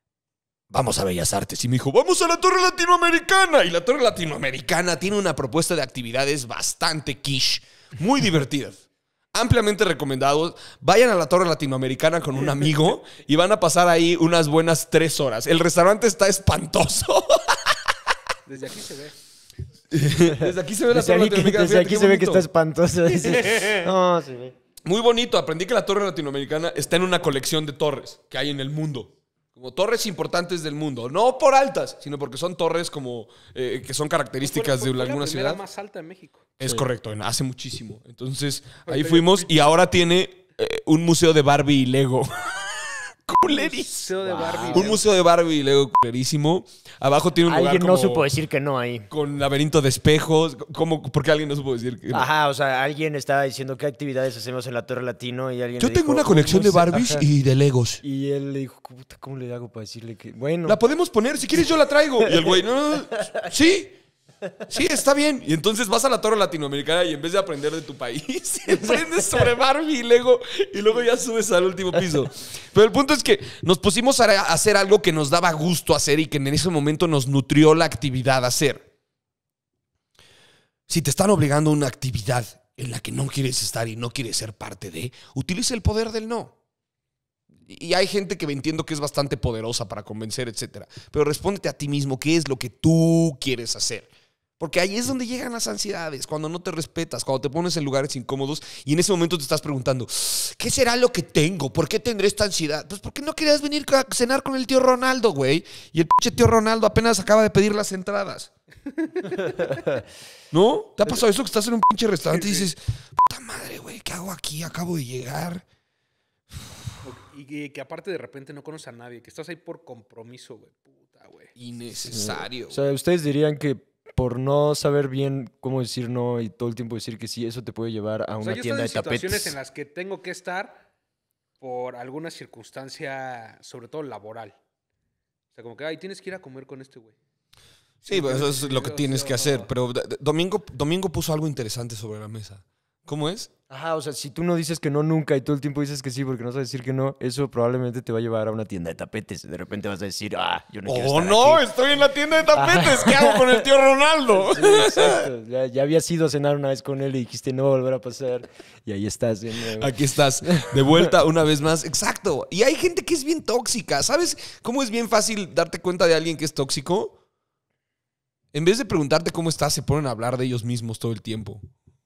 vamos a Bellas Artes. Y me dijo, vamos a la Torre Latinoamericana. Y la Torre Latinoamericana tiene una propuesta de actividades bastante quiche. Muy divertidas. Ampliamente recomendados. Vayan a la Torre Latinoamericana con un amigo y van a pasar ahí unas buenas tres horas. El restaurante está espantoso. Desde aquí se ve. Desde aquí se ve la Desde Torre aquí, Latinoamericana. desde Fíjate aquí qué se ve que bonito. está espantoso. dice. No, se ve. Muy bonito. Aprendí que la Torre Latinoamericana está en una colección de torres que hay en el mundo. Como torres importantes del mundo. No por altas, sino porque son torres como eh, que son características Fue- de fue alguna la primera ciudad. más alta de México. Es Sí. correcto, en- hace muchísimo. Entonces, Fue ahí el fuimos y ahora tiene eh, un museo de Barbie y Lego. Culerísimo. Museo de Wow. Barbie. Un museo de Barbie y Lego culerísimo. Abajo tiene un lugar Alguien no como supo decir que no ahí. con laberinto de espejos. ¿Cómo? ¿Por qué alguien no supo decir que no? Ajá, o sea, alguien estaba diciendo qué actividades hacemos en la Torre Latino y alguien Yo le tengo dijo, una "Un colección de museo". Barbies Ajá. y de Legos. Y él le dijo, "Puta, ¿cómo le hago para decirle que...? Bueno, La podemos poner, si quieres yo la traigo. Y el güey, no, no, sí, sí, está bien. Y entonces vas a la Torre Latinoamericana y en vez de aprender de tu país, aprendes sobre Barbie y Lego y luego ya subes al último piso. Pero el punto es que nos pusimos a hacer algo que nos daba gusto hacer y que en ese momento nos nutrió la actividad a hacer. Si te están obligando a una actividad en la que no quieres estar y no quieres ser parte de, utiliza el poder del no. Y hay gente que entiendo que es bastante poderosa para convencer, etcétera. Pero respóndete a ti mismo qué es lo que tú quieres hacer. Porque ahí es donde llegan las ansiedades, cuando no te respetas, cuando te pones en lugares incómodos y en ese momento te estás preguntando, ¿qué será lo que tengo? ¿Por qué tendré esta ansiedad? Pues porque no querías venir a cenar con el tío Ronaldo, güey. Y el pinche tío Ronaldo apenas acaba de pedir las entradas. ¿No? ¿Te ha pasado eso que estás en un pinche restaurante y dices, puta madre, güey, ¿qué hago aquí? Acabo de llegar. Y que, que aparte de repente no conoces a nadie, que estás ahí por compromiso, güey. Puta, güey. Innecesario. o sea, ustedes dirían que por no saber bien cómo decir no y todo el tiempo decir que sí, eso te puede llevar a O una sea, yo tienda de estoy en situaciones tapetes. en las que tengo que estar por alguna circunstancia, sobre todo laboral. O sea, como que, ay, tienes que ir a comer con este güey. Sí, pues eso es lo que O tienes sea, que hacer. Pero D- D- Domingo, Domingo puso algo interesante sobre la mesa. ¿Cómo es? Ajá, o sea, si tú no dices que no nunca y todo el tiempo dices que sí porque no sabes decir que no, eso probablemente te va a llevar a una tienda de tapetes. De repente vas a decir, ah, yo no quiero ¡Oh, estar no! aquí. Estoy en la tienda de tapetes. ¿Qué hago con el tío Ronaldo? Sí, exacto. Ya, ya habías ido a cenar una vez con él y dijiste no va a volver a pasar. Y ahí estás. de nuevo. Aquí estás, de vuelta una vez más. Exacto. Y hay gente que es bien tóxica. ¿Sabes cómo es bien fácil darte cuenta de alguien que es tóxico? En vez de preguntarte cómo estás, se ponen a hablar de ellos mismos todo el tiempo.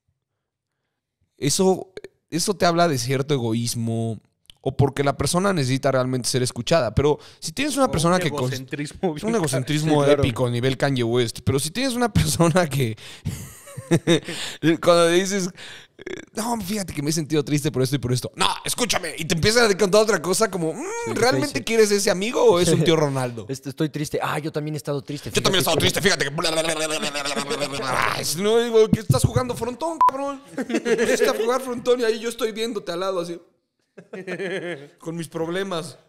Eso, eso te habla de cierto egoísmo o porque la persona necesita realmente ser escuchada. Pero si tienes una O persona un que... cons- egocentrismo Es bien un egocentrismo Sí, claro. épico a nivel Kanye West. Pero si tienes una persona que... cuando le dices... eh, No, fíjate que me he sentido triste por esto y por esto. No, escúchame. Y te empiezan a contar otra cosa como... mm, Sí, ¿realmente sí. quieres ese amigo o es un tío Ronaldo? Este, Estoy triste. Ah, yo también he estado triste. Yo también he fíjate estado que- triste, fíjate que... Ay, no, digo, ¿qué estás jugando frontón, cabrón? Te pusiste a jugar frontón y ahí yo estoy viéndote al lado así. Con mis problemas.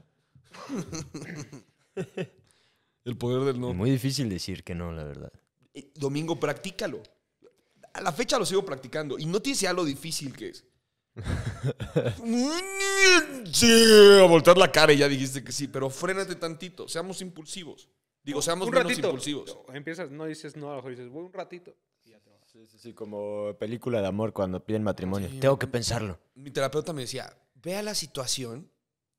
El poder del no. Muy difícil decir que no, la verdad. Eh, Domingo, practícalo. A la fecha lo sigo practicando. Y no tienes idea lo difícil que es. Sí, a voltear la cara y ya dijiste que sí. Pero frénate tantito. Seamos impulsivos. Digo, seamos un menos ratito. impulsivos. Empiezas, no dices no, a lo mejor dices, voy un ratito. Y ya te vas. Sí, sí, sí, como película de amor cuando piden matrimonio. Sí. Tengo que pensarlo. Mi terapeuta me decía, vea la situación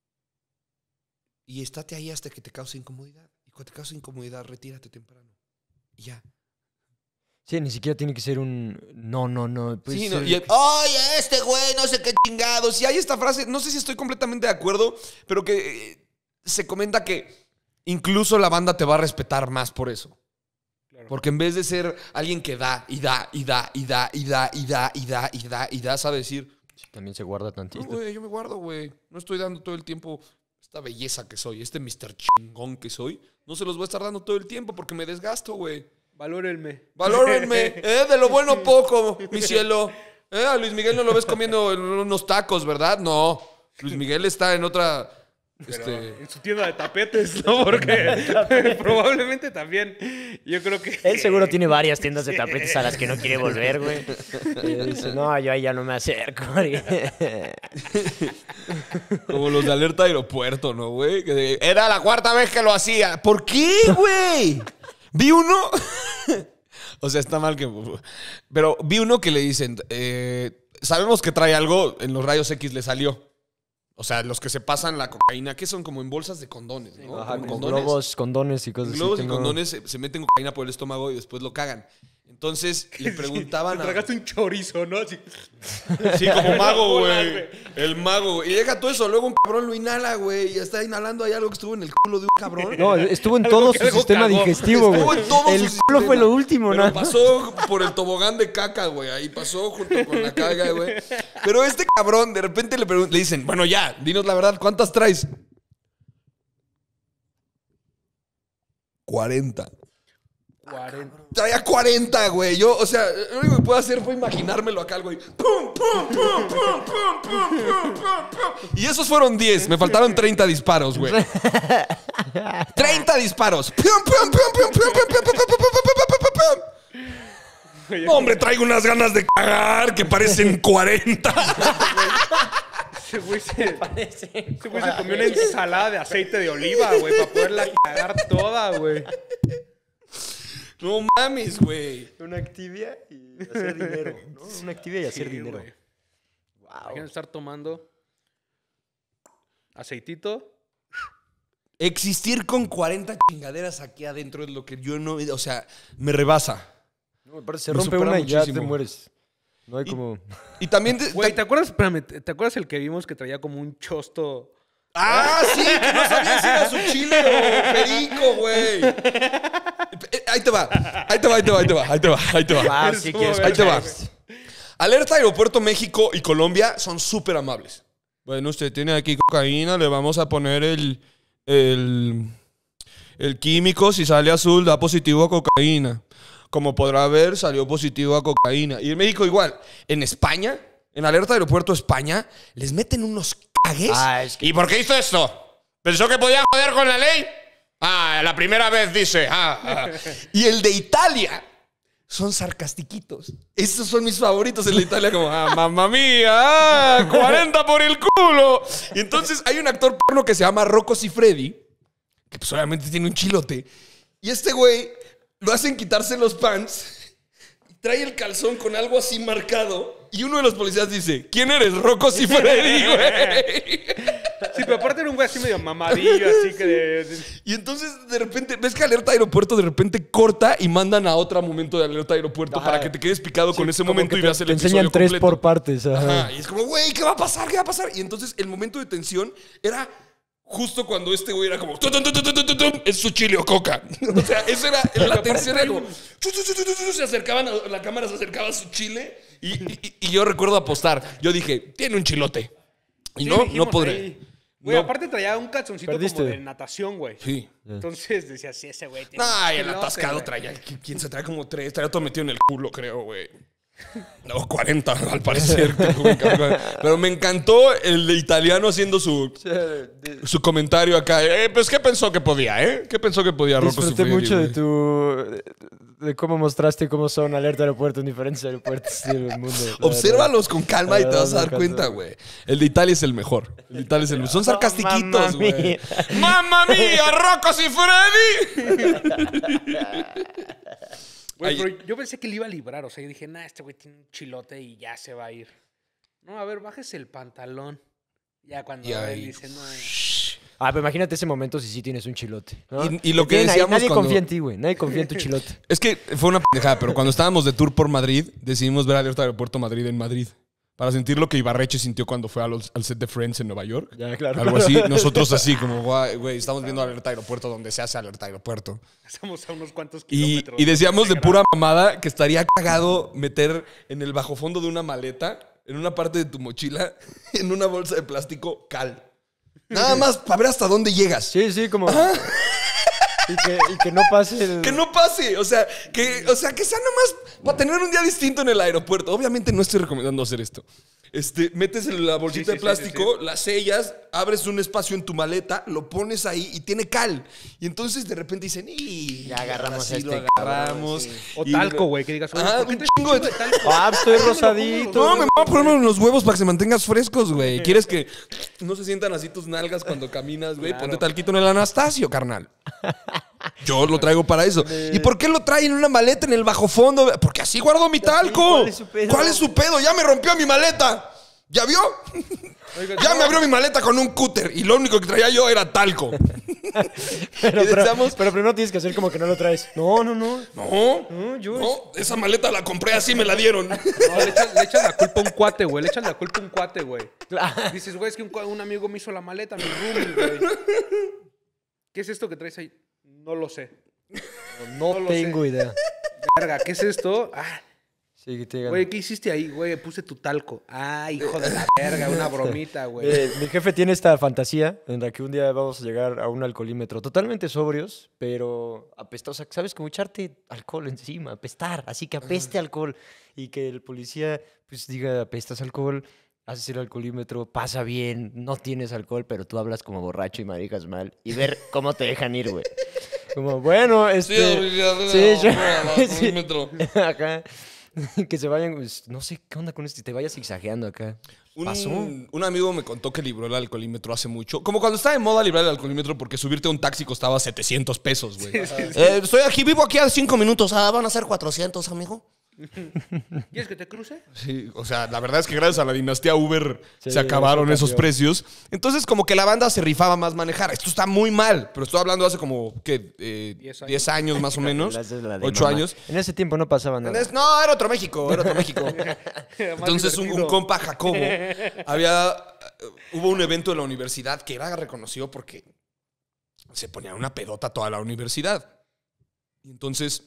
y estate ahí hasta que te cause incomodidad. Y cuando te cause incomodidad, retírate temprano. Y ya. Sí, ni siquiera tiene que ser un no, no, no. puede Sí, ser- no, y el, oye, este güey, no sé qué chingados. Y hay esta frase, no sé si estoy completamente de acuerdo, pero que eh, se comenta que incluso la banda te va a respetar más por eso. Claro. Porque en vez de ser alguien que da y da y da y da y da y da y da y da y da, sabe decir, También se guarda no, tantito. güey, yo me guardo, güey. No estoy dando todo el tiempo esta belleza que soy, este mister chingón que soy. No se los voy a estar dando todo el tiempo porque me desgasto, güey. Valórenme. Valórenme, ¿eh? De lo bueno poco, mi cielo. ¿Eh? A Luis Miguel no lo ves comiendo en unos tacos, ¿verdad? No. Luis Miguel está en otra... Pero Este, en su tienda de tapetes, ¿no? Porque probablemente también. Yo creo que. Él seguro tiene varias tiendas de tapetes a las que no quiere volver, güey. Y dice, no, yo ahí ya no me acerco. como los de alerta aeropuerto, ¿no, güey? Que de- Era la cuarta vez que lo hacía. ¿Por qué, güey? Vi uno... O sea, está mal que... Pero vi uno que le dicen... eh, sabemos que trae algo, en los rayos X le salió. O sea, los que se pasan la cocaína, que son como en bolsas de condones, ¿no? Ajá, Como con condones. globos, condones y cosas Globos así. y que no- condones se, se meten cocaína por el estómago y después lo cagan. Entonces le preguntaban Te a... tragaste un chorizo, ¿no? Así. Sí, como mago, Bolas, güey. güey. El mago, güey. Y deja todo eso. Luego un cabrón lo inhala, güey. Y está inhalando ahí algo que estuvo en el culo de un cabrón. No, estuvo en Algo todo que su algo sistema cagó. digestivo, Estuvo güey. en todo El su culo fue sistema. lo último, Pero ¿no? pasó por el tobogán de caca, güey. Ahí pasó junto con la caga, güey. Pero este cabrón, de repente le, pregun- le dicen, bueno, ya, dinos la verdad, ¿cuántas traes? cuarenta. cuarenta. Traía cuarenta, güey. Yo, o sea, lo único que puedo hacer fue imaginármelo acá, güey. ¡Pum, pum, pum, pum, pum, pum, pum, pum! Y esos fueron diez. Me faltaron treinta disparos, güey. treinta disparos. ¡Pum, pum, pum, pum, pum, pum, pum, pum, pum, pum, pum, pum, pum! No, hombre, traigo unas ganas de cagar que parecen cuarenta. Ese güey se, ese güey se comió una ensalada de aceite de oliva, güey, para poderla cagar toda, güey. No mames, güey. Una actividad y hacer dinero, ¿no? Una actividad y hacer Sí, dinero. güey. Wow. Imagínate estar tomando aceitito. Existir con cuarenta chingaderas aquí adentro es lo que yo no... O sea, me rebasa. No, aparte se Me rompe supera una y ya te muchísimo. mueres. No hay Y- como... Y también... te- Güey, ¿te acuerdas? Espérame, ¿te te acuerdas el que vimos que traía como un chosto? Ah, sí, que no sabía si era su chile o perico, güey. Eh, Ahí te va, ahí te va, ahí te va, ahí te va, ahí te va, ahí te va. Ah, Eres sí, como quieres verga, Ahí te va. güey. Alerta Aeropuerto México y Colombia son súper amables. Bueno, usted tiene aquí cocaína, le vamos a poner el, el, el químico. Si sale azul, da positivo a cocaína. Como podrá ver, salió positivo a cocaína. Y en México igual. En España, en Alerta Aeropuerto España, les meten unos cagues. Ah, es que... ¿Y por qué hizo esto? ¿Pensó que podía joder con la ley? Ah, la primera vez dice. Ah, ah. Y el de Italia son sarcastiquitos. Esos son mis favoritos. El de Italia como, ah, mamma mía, ah, cuarenta por el culo. Y entonces hay un actor porno que se llama Rocco Siffredi, que pues obviamente tiene un chilote. Y este güey lo hacen quitarse los pants, trae el calzón con algo así marcado y uno de los policías dice, ¿quién eres? Rocco Siffredi, güey. Sí, pero aparte era un güey así medio mamadillo, así que de... de- Y entonces de repente, ves que Alerta Aeropuerto de repente corta y mandan a otro momento de Alerta Aeropuerto Ajá. para que te quedes picado con ese como momento que y te- veas el te episodio enseñan tres completo. por partes. Ajá. Ajá, y es como, güey, ¿qué va a pasar? ¿Qué va a pasar? Y entonces el momento de tensión era justo cuando este güey era como, tum, tum, tum, tum, tum, tum, tum, es su chile o coca. O sea, eso era, la tensión era como, chu, chu, chu, chu, chu, chu, se acercaban, a- la cámara se acercaba a su chile y, y- y yo recuerdo apostar. Yo dije, tiene un chilote. Y Sí, no, dijimos no podré. ahí. Güey, No. aparte traía un calzoncito Perdiste. como de natación, güey. Sí. Entonces decía, sí, ese güey tiene un Ay, el chilote, atascado güey. traía. ¿qui- ¿Quién se trae como tres? Traía todo metido en el culo, creo, güey. No, cuarenta, al parecer. Pero me encantó el de italiano haciendo su, su comentario acá. Eh, pues, ¿qué pensó que podía, eh? ¿Qué pensó que podía Rocco Disfruté Siffredi, mucho de güey? tu... de cómo mostraste cómo son Alerta Aeropuerto en diferentes aeropuertos del mundo. La Obsérvalos con calma y te vas a dar Me cuenta, encantó. güey. El de Italia es el mejor. El de Italia es el mejor. Son sarcastiquitos, Mamma güey. mía. ¡Mamma mía, Rocco Siffredi! Güey, Ay. pero yo pensé que le iba a librar. O sea, yo dije, nah, este güey tiene un chilote y ya se va a ir. No, a ver, bájese el pantalón. Ya cuando Y él ahí, dice, no. Ah, pero imagínate ese momento si sí tienes un chilote. ¿no? Y- y lo que Bien, ahí decíamos nadie cuando- confía en ti, güey. Nadie confía en tu chilote. Es que fue una pendejada, pero cuando estábamos de tour por Madrid, decidimos ver Alerta Aeropuerto Madrid en Madrid. Para sentir lo que Ibarreche sintió cuando fue a los- al set de Friends en Nueva York. Ya, claro. Algo así. Nosotros así, como, guay, güey, estamos viendo Alerta Aeropuerto donde se hace Alerta Aeropuerto. Estamos a unos cuantos Y, kilómetros. y decíamos de Grado. pura mamada que estaría cagado meter en el bajofondo de una maleta, en una parte de tu mochila, en una bolsa de plástico, cal. Nada más para ver hasta dónde llegas. Sí, sí, como... Y que, y que no pase el... Que no pase, o sea, que, o sea, que sea nomás para tener un día distinto en el aeropuerto. Obviamente no estoy recomendando hacer esto. Este, metes en la bolsita Sí, sí, de plástico, sí, sí, la sellas, abres un espacio en tu maleta, lo pones ahí y tiene cal. Y entonces de repente dicen, ¡y! Ya agarramos así a este lo agarramos. O Y- talco, güey, que digas, oye, Ajá, ¿por qué un traes chingo de talco? Ah, estoy rosadito. No, me voy a poner unos huevos para que se mantengas frescos, güey. ¿Quieres que no se sientan así tus nalgas cuando caminas, güey? Claro. Ponte talquito en el Anastasio, carnal. Yo lo traigo para eso. ¿Y por qué lo trae en una maleta en el bajo fondo? Porque así guardo mi talco. ¿Cuál es su pedo? ¿Cuál es su pedo? Ya me rompió mi maleta. ¿Ya vio? Oiga, Ya no. me abrió mi maleta con un cúter y lo único que traía yo era talco. pero, Y pero, estamos- pero primero tienes que hacer como que no lo traes. No, no, no. No, No, yo- no, esa maleta la compré así, me la dieron. No, le echas, le echas la culpa a un cuate, güey. Le echas la culpa a un cuate, güey. Claro. Dices, güey, es que un, cua- un amigo me hizo la maleta, mi roomie, güey. ¿Qué es esto que traes ahí? No lo sé. No, No lo tengo idea. Verga, ¿qué es esto? Ah, Sí, que te digan. güey, ¿qué hiciste ahí, güey? Puse tu talco. Ah, hijo de la verga, una bromita, güey. Eh, mi jefe tiene esta fantasía en la que un día vamos a llegar a un alcoholímetro totalmente sobrios, pero apestosa. ¿Sabes? Como echarte alcohol encima, apestar, así que apeste alcohol. Y que el policía pues diga, apestas alcohol, haces el alcoholímetro, pasa bien, no tienes alcohol, pero tú hablas como borracho y maricas mal. Y ver cómo te dejan ir, güey. Como, bueno, este... Sí, yo- sí. Acá. Que se vayan, pues, no sé qué onda con esto, y te vayas zigzagueando acá. ¿Pasó? Un, un amigo me contó que libró el alcoholímetro hace mucho. Como cuando estaba de moda librar el alcoholímetro porque subirte a un taxi costaba setecientos pesos, güey. Eh, estoy aquí, vivo aquí a cinco minutos. Ah, van a ser cuatrocientos, amigo. ¿Quieres que te cruce? Sí, o sea, la verdad es que gracias a la dinastía Uber Sí, se acabaron eso esos cambió. precios. Entonces, como que la banda se rifaba más manejar. Esto está muy mal, pero estoy hablando hace como, ¿qué? Eh, Diez años. diez años más o menos. La haces la de Ocho mamá. años. En ese tiempo no pasaba nada. Es- No, era otro México, era otro México. Más Entonces un, un divertido. compa, Jacobo, había, hubo un evento en la universidad que era reconocido porque se ponía una pedota toda la universidad. Y entonces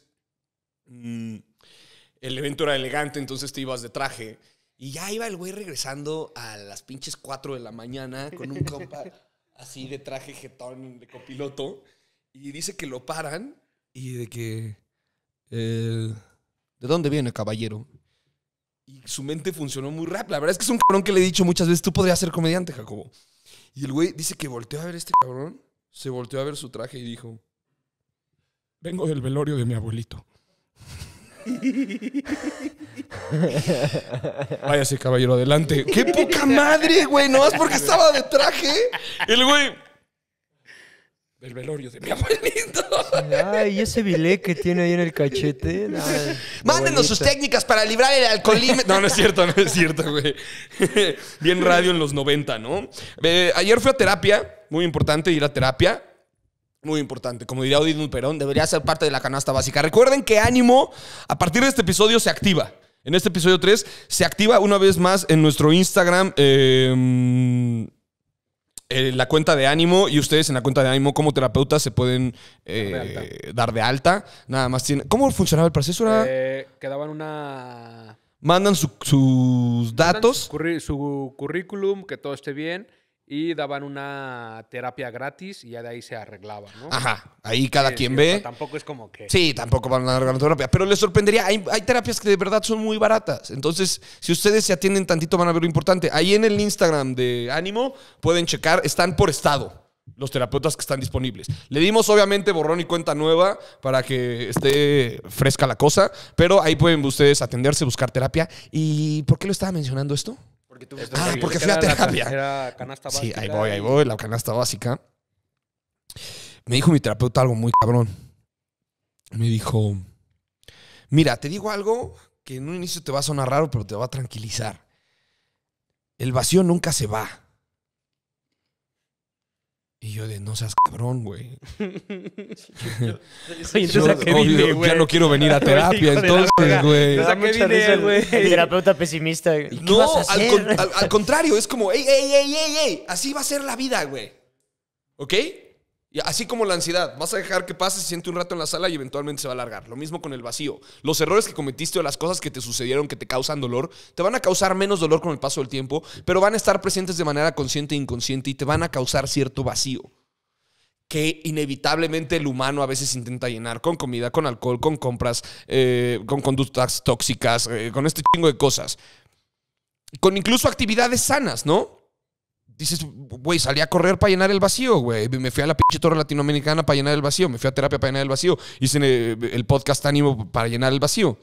mm, el evento era elegante, entonces te ibas de traje. Y ya iba el güey regresando a las pinches cuatro de la mañana con un compa así de traje jetón de copiloto. Y dice que lo paran y de que... eh, ¿de dónde viene, caballero? Y su mente funcionó muy rápido. La verdad es que es un cabrón que le he dicho muchas veces, tú podrías ser comediante, Jacobo. Y el güey dice que volteó a ver a este cabrón, se volteó a ver su traje y dijo, vengo del velorio de mi abuelito. Váyase, caballero, adelante. ¡Qué poca madre, güey! No más porque estaba de traje. El güey... del velorio de mi abuelito. Ay, ¿y ese bilé que tiene ahí en el cachete? Ay, Mándenos sus abuelita. técnicas para librar el alcoholímetro. No, no es cierto, no es cierto, güey. Bien radio en los noventa, ¿no? Eh, ayer fui a terapia. Muy importante ir a terapia. Muy importante. Como diría Odín Perón, debería ser parte de la canasta básica. Recuerden que Ánimo, a partir de este episodio, se activa. En este episodio tres, se activa una vez más en nuestro Instagram. Eh, eh, la cuenta de Ánimo, y ustedes en la cuenta de Ánimo como terapeutas se pueden eh, de dar de alta. Nada más tienen... ¿Cómo funcionaba el proceso? Era... Eh, que daban una... Mandan su- sus datos. Su, curri- su currículum, que todo esté bien. Y daban una terapia gratis y ya de ahí se arreglaba, ¿no? Ajá, ahí cada Sí, quien sí, o ve. sea, tampoco es como que... Sí, tampoco van a dar terapia, pero les sorprendería. Hay, hay terapias que de verdad son muy baratas. Entonces, si ustedes se atienden tantito, van a ver lo importante. Ahí en el Instagram de Ánimo pueden checar, están por estado los terapeutas que están disponibles. Le dimos, obviamente, borrón y cuenta nueva para que esté fresca la cosa, pero ahí pueden ustedes atenderse, buscar terapia. ¿Y por qué lo estaba mencionando esto? Porque tú Esto Ah, es- porque que fui a era la- terapia. Era canasta Sí, básica. ahí voy, ahí y- voy, la canasta básica. Me dijo mi terapeuta algo muy cabrón. Me dijo, mira, te digo algo que en un inicio te va a sonar raro, pero te va a tranquilizar. El vacío nunca se va. Y yo de, no seas cabrón, güey. Oye, Yo, entonces, ¿a qué obvio, vine, güey? ya no quiero venir a terapia, Hijo de la entonces, verga. güey. Me da ¿A qué mucha vine, risa el, güey? el terapeuta pesimista. ¿Y qué No, vas a al, hacer? con- al- al contrario, es como, ey, ey, ey, ey, ey, así va a ser la vida, güey. ¿Ok? Y así como la ansiedad, vas a dejar que pase, se siente un rato en la sala y eventualmente se va a alargar. Lo mismo con el vacío. Los errores que cometiste o las cosas que te sucedieron que te causan dolor, te van a causar menos dolor con el paso del tiempo, pero van a estar presentes de manera consciente e inconsciente y te van a causar cierto vacío que inevitablemente el humano a veces intenta llenar con comida, con alcohol, con compras, eh, con conductas tóxicas, eh, con este chingo de cosas. Con incluso actividades sanas, ¿no? Dices, güey, salí a correr para llenar el vacío, güey. Me fui a la pinche torre latinoamericana para llenar el vacío. Me fui a terapia para llenar el vacío. Hice eh, el podcast Ánimo para llenar el vacío.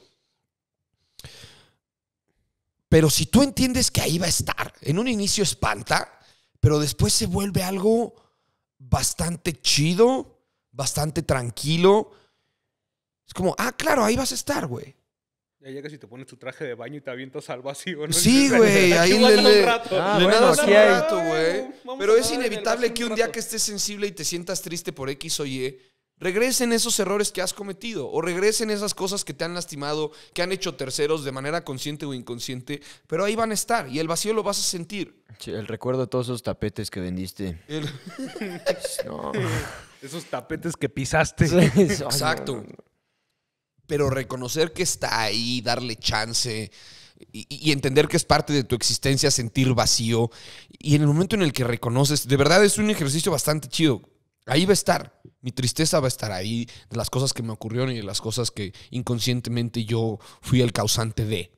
Pero si tú entiendes que ahí va a estar, en un inicio espanta, pero después se vuelve algo bastante chido, bastante tranquilo. Es como, ah, claro, ahí vas a estar, güey. Ya llegas y te pones tu traje de baño y te avientas al vacío, ¿no? Sí, Dices, güey, "Aquí ahí voy a le, andar un le, rato". Ah, le bueno, nadas aquí un hay- rato, güey. Vamos Pero a es nadar en el inevitable vacío que un un día rato. que estés sensible y te sientas triste por X o Y, regresen esos errores que has cometido o regresen esas cosas que te han lastimado, que han hecho terceros de manera consciente o inconsciente, pero ahí van a estar y el vacío lo vas a sentir. Sí, el recuerdo de todos esos tapetes que vendiste. El- No. Esos tapetes que pisaste. Sí, ay, no, Exacto. no, no. Pero reconocer que está ahí, darle chance y, y entender que es parte de tu existencia sentir vacío. Y en el momento en el que reconoces, de verdad es un ejercicio bastante chido. Ahí va a estar. Mi tristeza va a estar ahí, de las cosas que me ocurrieron y de las cosas que inconscientemente yo fui el causante de.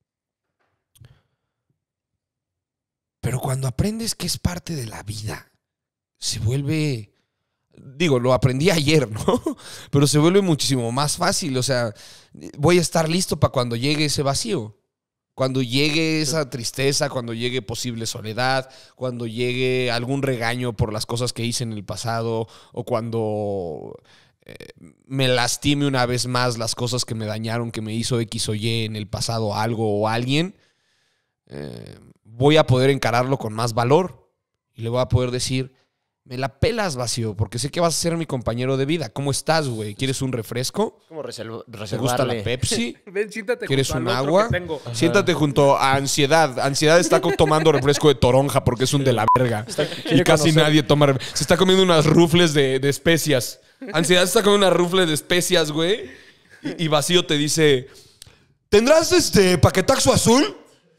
Pero cuando aprendes que es parte de la vida, se vuelve... Digo, lo aprendí ayer, ¿no? Pero se vuelve muchísimo más fácil. O sea, voy a estar listo para cuando llegue ese vacío. Cuando llegue esa tristeza, cuando llegue posible soledad, cuando llegue algún regaño por las cosas que hice en el pasado, o cuando eh, me lastime una vez más las cosas que me dañaron, que me hizo X o Y en el pasado algo o alguien, eh, voy a poder encararlo con más valor y le voy a poder decir... Me la pelas, vacío, porque sé que vas a ser mi compañero de vida. ¿Cómo estás, güey? ¿Quieres un refresco? Es como reserv- ¿Te reservarle. gusta la Pepsi? Ven, siéntate ¿Quieres junto un al otro agua? que tengo. Siéntate junto a Ansiedad. Ansiedad está co- tomando refresco de toronja porque es un de la verga. Y quiere casi conocer. nadie toma refresco. Se está comiendo unas rufles de, de especias. Ansiedad está comiendo unas rufles de especias, güey. Y, y Vacío te dice, ¿tendrás este paquetaxo azul?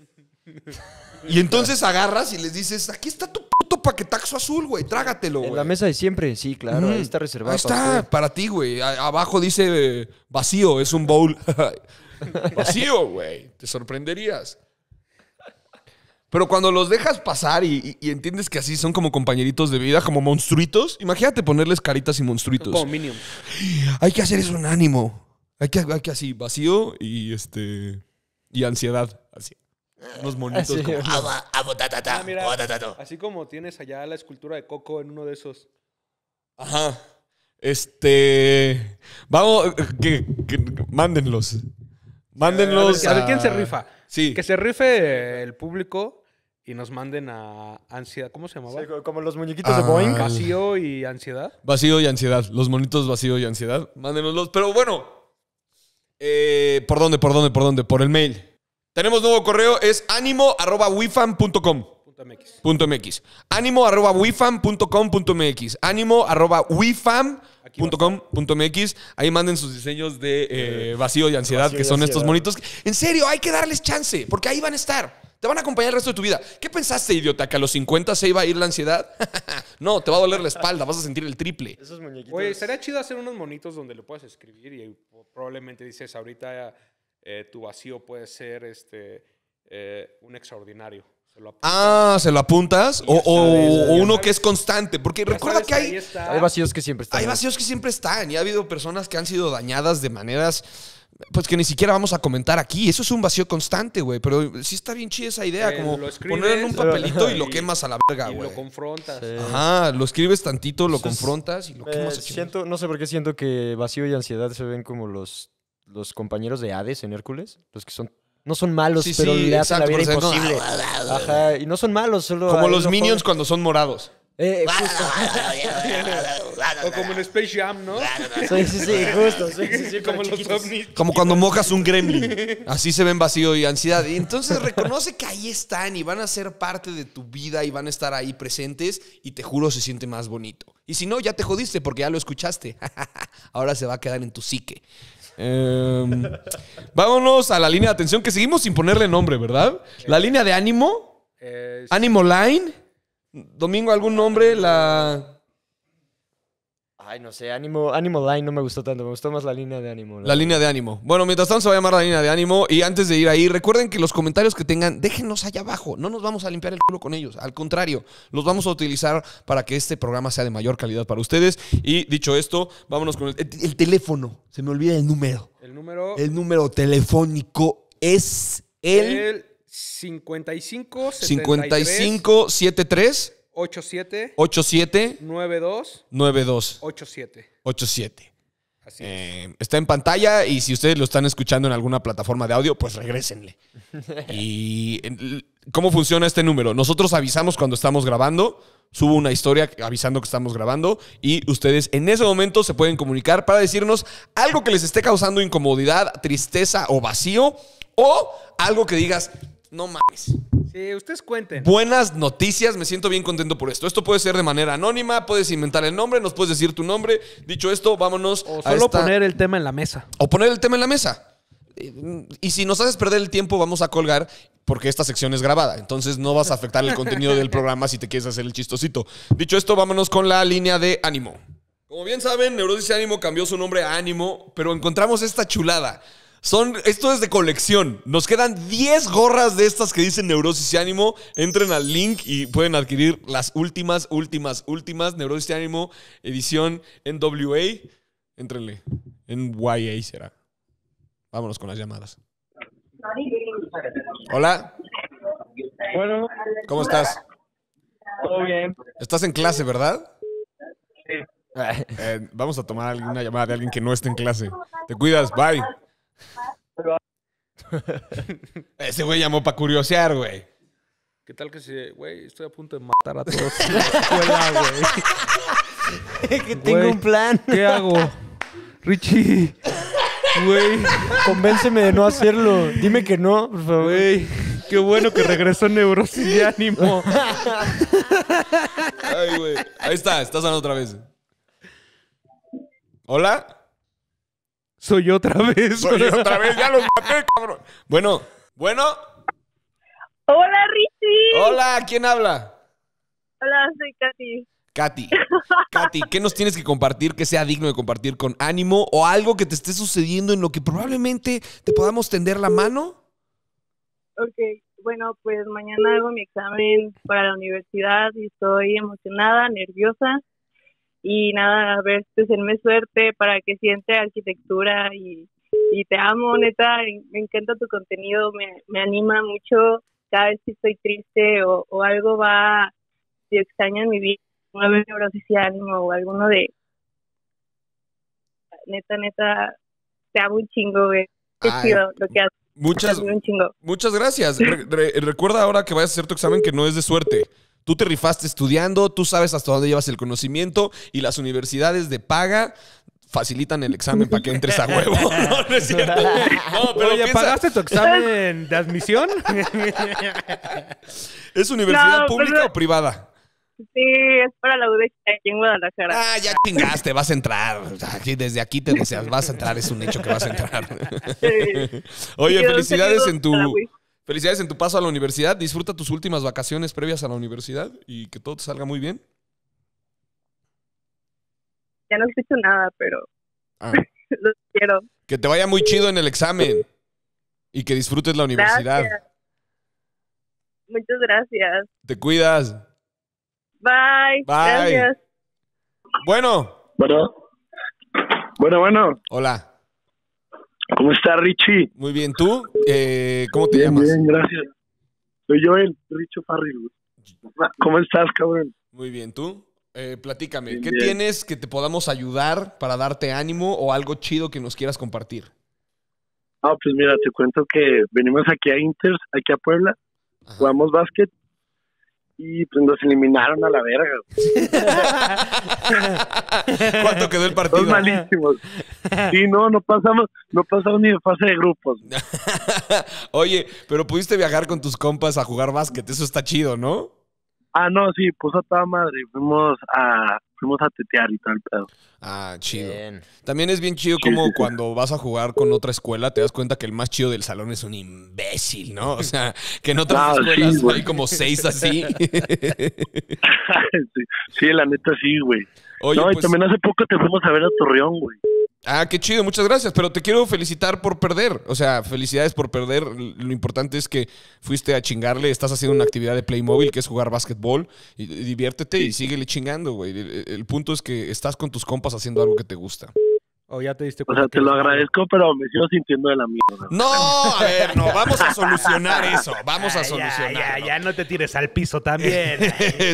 Y entonces agarras y les dices, aquí está tu puto paquetaxo azul, güey. Trágatelo, güey. En la mesa de siempre, sí, claro. Ahí está reservado. Ahí para está, usted. para ti, güey. A- Abajo dice eh, vacío, es un bowl. Vacío, güey. Te sorprenderías. Pero cuando los dejas pasar y, y- y entiendes que así son como compañeritos de vida, como monstruitos, imagínate ponerles caritas y monstruitos. Como Minions. Hay que hacer eso en ánimo. Hay que, hay que así, vacío y este. Y ansiedad. Así. Unos monitos Así, como. ¿no? Ah, mira, así como tienes allá la escultura de Coco en uno de esos. Ajá. Este. Vamos. Que, que- mándenlos. Mándenlos. A ver, a ver quién se rifa. Sí. Que se rife el público y nos manden a ansiedad. ¿Cómo se llamaba? Sí, como los muñequitos de Ah. Boeing. Vacío y ansiedad. Vacío y ansiedad. Los monitos vacío y ansiedad. Mándenoslos. Pero bueno. Eh, ¿Por dónde? ¿Por dónde? ¿Por dónde? Por el mail. Tenemos nuevo correo. Es ánimo arroba wifam punto com. Punto M X. Punto mx. Ánimo arroba wifam punto com punto mx. Ánimo arroba wifam punto com punto mx. Ahí manden sus diseños de eh, vacío y ansiedad, Vacío que y son estos ansiedad. monitos. En serio, hay que darles chance, porque ahí van a estar. Te van a acompañar el resto de tu vida. ¿Qué pensaste, idiota? ¿Que a los cincuenta se iba a ir la ansiedad? No, te va a doler la espalda, vas a sentir el triple. Esos muñequitos. Oye, estaría chido hacer unos monitos donde le puedas escribir y probablemente dices, ahorita eh, tu vacío puede ser este eh, un extraordinario. Se lo apuntas. Ah, ¿se lo apuntas? O, Ya o- sabes, o ya uno sabes. que es constante. Porque Ya recuerda sabes que ahí hay, está. Hay vacíos que siempre están. hay ahí. vacíos que siempre están. Y ha habido personas que han sido dañadas de maneras pues que ni siquiera vamos a comentar aquí. Eso es un vacío constante, güey. Pero sí está bien chida esa idea. Eh, como lo escribes, poner en un papelito y lo y- quemas a la verga, Y güey. lo confrontas. Sí. Ajá, lo escribes tantito, lo Eso es- confrontas y lo Eh, quemas a chingar. siento, no sé por qué siento que vacío y ansiedad se ven como los, los compañeros de Hades en Hércules. Los que son. No son malos, Sí, pero sí, le hacen la exacto, vida pero se ven como- imposible. Ajá, y no son malos, solo. Como ahí los lo minions joden. cuando son morados. Eh, justo. O como en Space Jam, ¿no? Sí, sí, sí, justo. Sí, sí, sí, como pero los chiquitos. ovnis. Como cuando mojas un gremlin. Así se ven vacío y ansiedad. Y entonces reconoce que ahí están y van a ser parte de tu vida y van a estar ahí presentes y te juro se siente más bonito. Y si no, ya te jodiste porque ya lo escuchaste. Ahora se va a quedar en tu psique. Em, vámonos a la línea de atención que seguimos sin ponerle nombre, ¿verdad? La línea de ánimo. Eh, Ánimo Line. Domingo, ¿algún nombre? La... Ay, no sé, ánimo, ánimo line no me gustó tanto, me gustó más la línea de ánimo. La línea de ánimo. Bueno, mientras tanto se va a llamar la línea de ánimo. Y antes de ir ahí, recuerden que los comentarios que tengan, déjenlos allá abajo. No nos vamos a limpiar el culo con ellos. Al contrario, los vamos a utilizar para que este programa sea de mayor calidad para ustedes. Y dicho esto, vámonos con el, el- el teléfono. Se me olvida el número. el número. El número telefónico es el El cincuenta y cinco, cincuenta y cinco setenta y tres ochenta y siete, ochenta y siete noventa y dos, noventa y dos ochenta y siete. ochenta y siete. Así es. Eh, está en pantalla y si ustedes lo están escuchando en alguna plataforma de audio, pues regrésenle. ¿Y en- cómo funciona este número? Nosotros avisamos cuando estamos grabando, subo una historia avisando que estamos grabando y ustedes en ese momento se pueden comunicar para decirnos algo que les esté causando incomodidad, tristeza o vacío o algo que digas, no mames. Sí, ustedes cuenten. Buenas noticias, me siento bien contento por esto. Esto puede ser de manera anónima, puedes inventar el nombre, nos puedes decir tu nombre. Dicho esto, vámonos O a solo esta- poner el tema en la mesa. o poner el tema en la mesa. Y si nos haces perder el tiempo, vamos a colgar porque esta sección es grabada. Entonces no vas a afectar el contenido del programa si te quieres hacer el chistosito. Dicho esto, vámonos con la línea de Ánimo. Como bien saben, Neurosis Ánimo cambió su nombre a Ánimo, pero encontramos esta chulada. Son, esto es de colección. Nos quedan diez gorras de estas que dicen Neurosis y Ánimo. Entren al link y pueden adquirir las últimas, últimas, últimas. Neurosis y Ánimo, edición N W A. Entrenle. N Y A será. Vámonos con las llamadas. Hola. Bueno, ¿Cómo estás? todo bien. Estás en clase, ¿verdad? Sí. Eh, vamos a tomar una llamada de alguien que no esté en clase. Te cuidas, bye. Ese güey llamó para curiosear, güey. ¿Qué tal que si, güey, estoy a punto de matar a todos en la escuela, güey? que tengo Güey, un plan. ¿Qué hago? Richie, güey, Convénceme de no hacerlo. Dime que no, por favor. güey, qué bueno que regresó Neurosis y Ánimo. Ay, güey. Ahí está, estás sonando otra vez. ¿Hola? Soy yo otra vez. Soy yo otra vez, ya los maté, cabrón. Bueno, bueno. Hola, Richie. Hola, ¿quién habla? Hola, soy Katy. Katy. Katy, ¿qué nos tienes que compartir que sea digno de compartir con Ánimo o algo que te esté sucediendo en lo que probablemente te podamos tender la mano? Ok, bueno, pues mañana hago mi examen para la universidad y estoy emocionada, nerviosa. Y nada, a ver, deseenme suerte para que siente arquitectura y, y te amo, neta, me encanta tu contenido, me, me anima mucho cada vez que estoy triste o, o algo va, si extraño en mi vida, nueve Neurosis y Ánimo o alguno de... Neta, neta, te amo un chingo, güey. Qué Ay, chido lo que haces. Muchas, Te admiro un chingo. muchas gracias. Re- re- recuerda ahora que vayas a hacer tu examen que no es de suerte. Tú te rifaste estudiando, tú sabes hasta dónde llevas el conocimiento y las universidades de paga facilitan el examen para que entres a huevo. No, no es cierto. No, pero Oye, piensa, ¿pagaste tu examen de admisión? ¿es universidad No, pública pero- o privada? Sí, es para la U D G aquí en Guadalajara. Ah, ya chingaste, vas a entrar. Aquí, desde aquí te deseas, vas a entrar, es un hecho que vas a entrar. Sí. Oye, Y un felicidades saludo en tu para Luis. felicidades en tu paso a la universidad. Disfruta tus últimas vacaciones previas a la universidad y que todo te salga muy bien. Ya no escucho nada, pero Ah, los quiero. que te vaya muy chido en el examen y que disfrutes la universidad. Gracias. Muchas gracias. Te cuidas. Bye. Bye. Gracias. Bueno, Bueno, bueno, bueno. hola. ¿Cómo está Richie? Muy bien, ¿tú? Eh, ¿Cómo te Bien, llamas? bien, gracias. Soy Joel, Richo Farril. güey. ¿Cómo estás, cabrón? Muy bien, ¿tú? Eh, platícame, Bien, ¿qué bien. tienes que te podamos ayudar para darte ánimo o algo chido que nos quieras compartir? Ah, pues mira, te cuento que venimos aquí a Inter, aquí a Puebla, Ajá. jugamos básquet y pues nos eliminaron a la verga. güey. ¿Cuánto quedó el partido? Son malísimos. Sí, no, no pasamos, no pasamos ni de fase de grupos. Oye, pero pudiste viajar con tus compas a jugar básquet, eso está chido, ¿no? Ah, no, sí, puso a toda madre. Fuimos a, fuimos a tetear y tal pedo. Ah, chido. Bien. También es bien chido Sí, como sí, sí. cuando vas a jugar con otra escuela te das cuenta que el más chido del salón es un imbécil, ¿no? O sea, que en otras Ah, sí, escuelas güey. hay como seis así. sí, sí, la neta sí, güey. Oye, No, y pues, también hace poco te fuimos a ver a Torreón, güey. ah, qué chido, muchas gracias, pero te quiero felicitar por perder. O sea, felicidades por perder. Lo importante es que fuiste a chingarle, estás haciendo una actividad de Playmobil que es jugar básquetbol y, y diviértete y síguele chingando, güey. El, el punto es que estás con tus compas haciendo algo que te gusta. O ya te diste O cuenta. sea, te que lo eres malo. agradezco, pero me sigo sintiendo de la mierda. No, a ver, no, vamos a solucionar eso, vamos a Ah, ya, solucionar. ya, ya no te tires al piso también.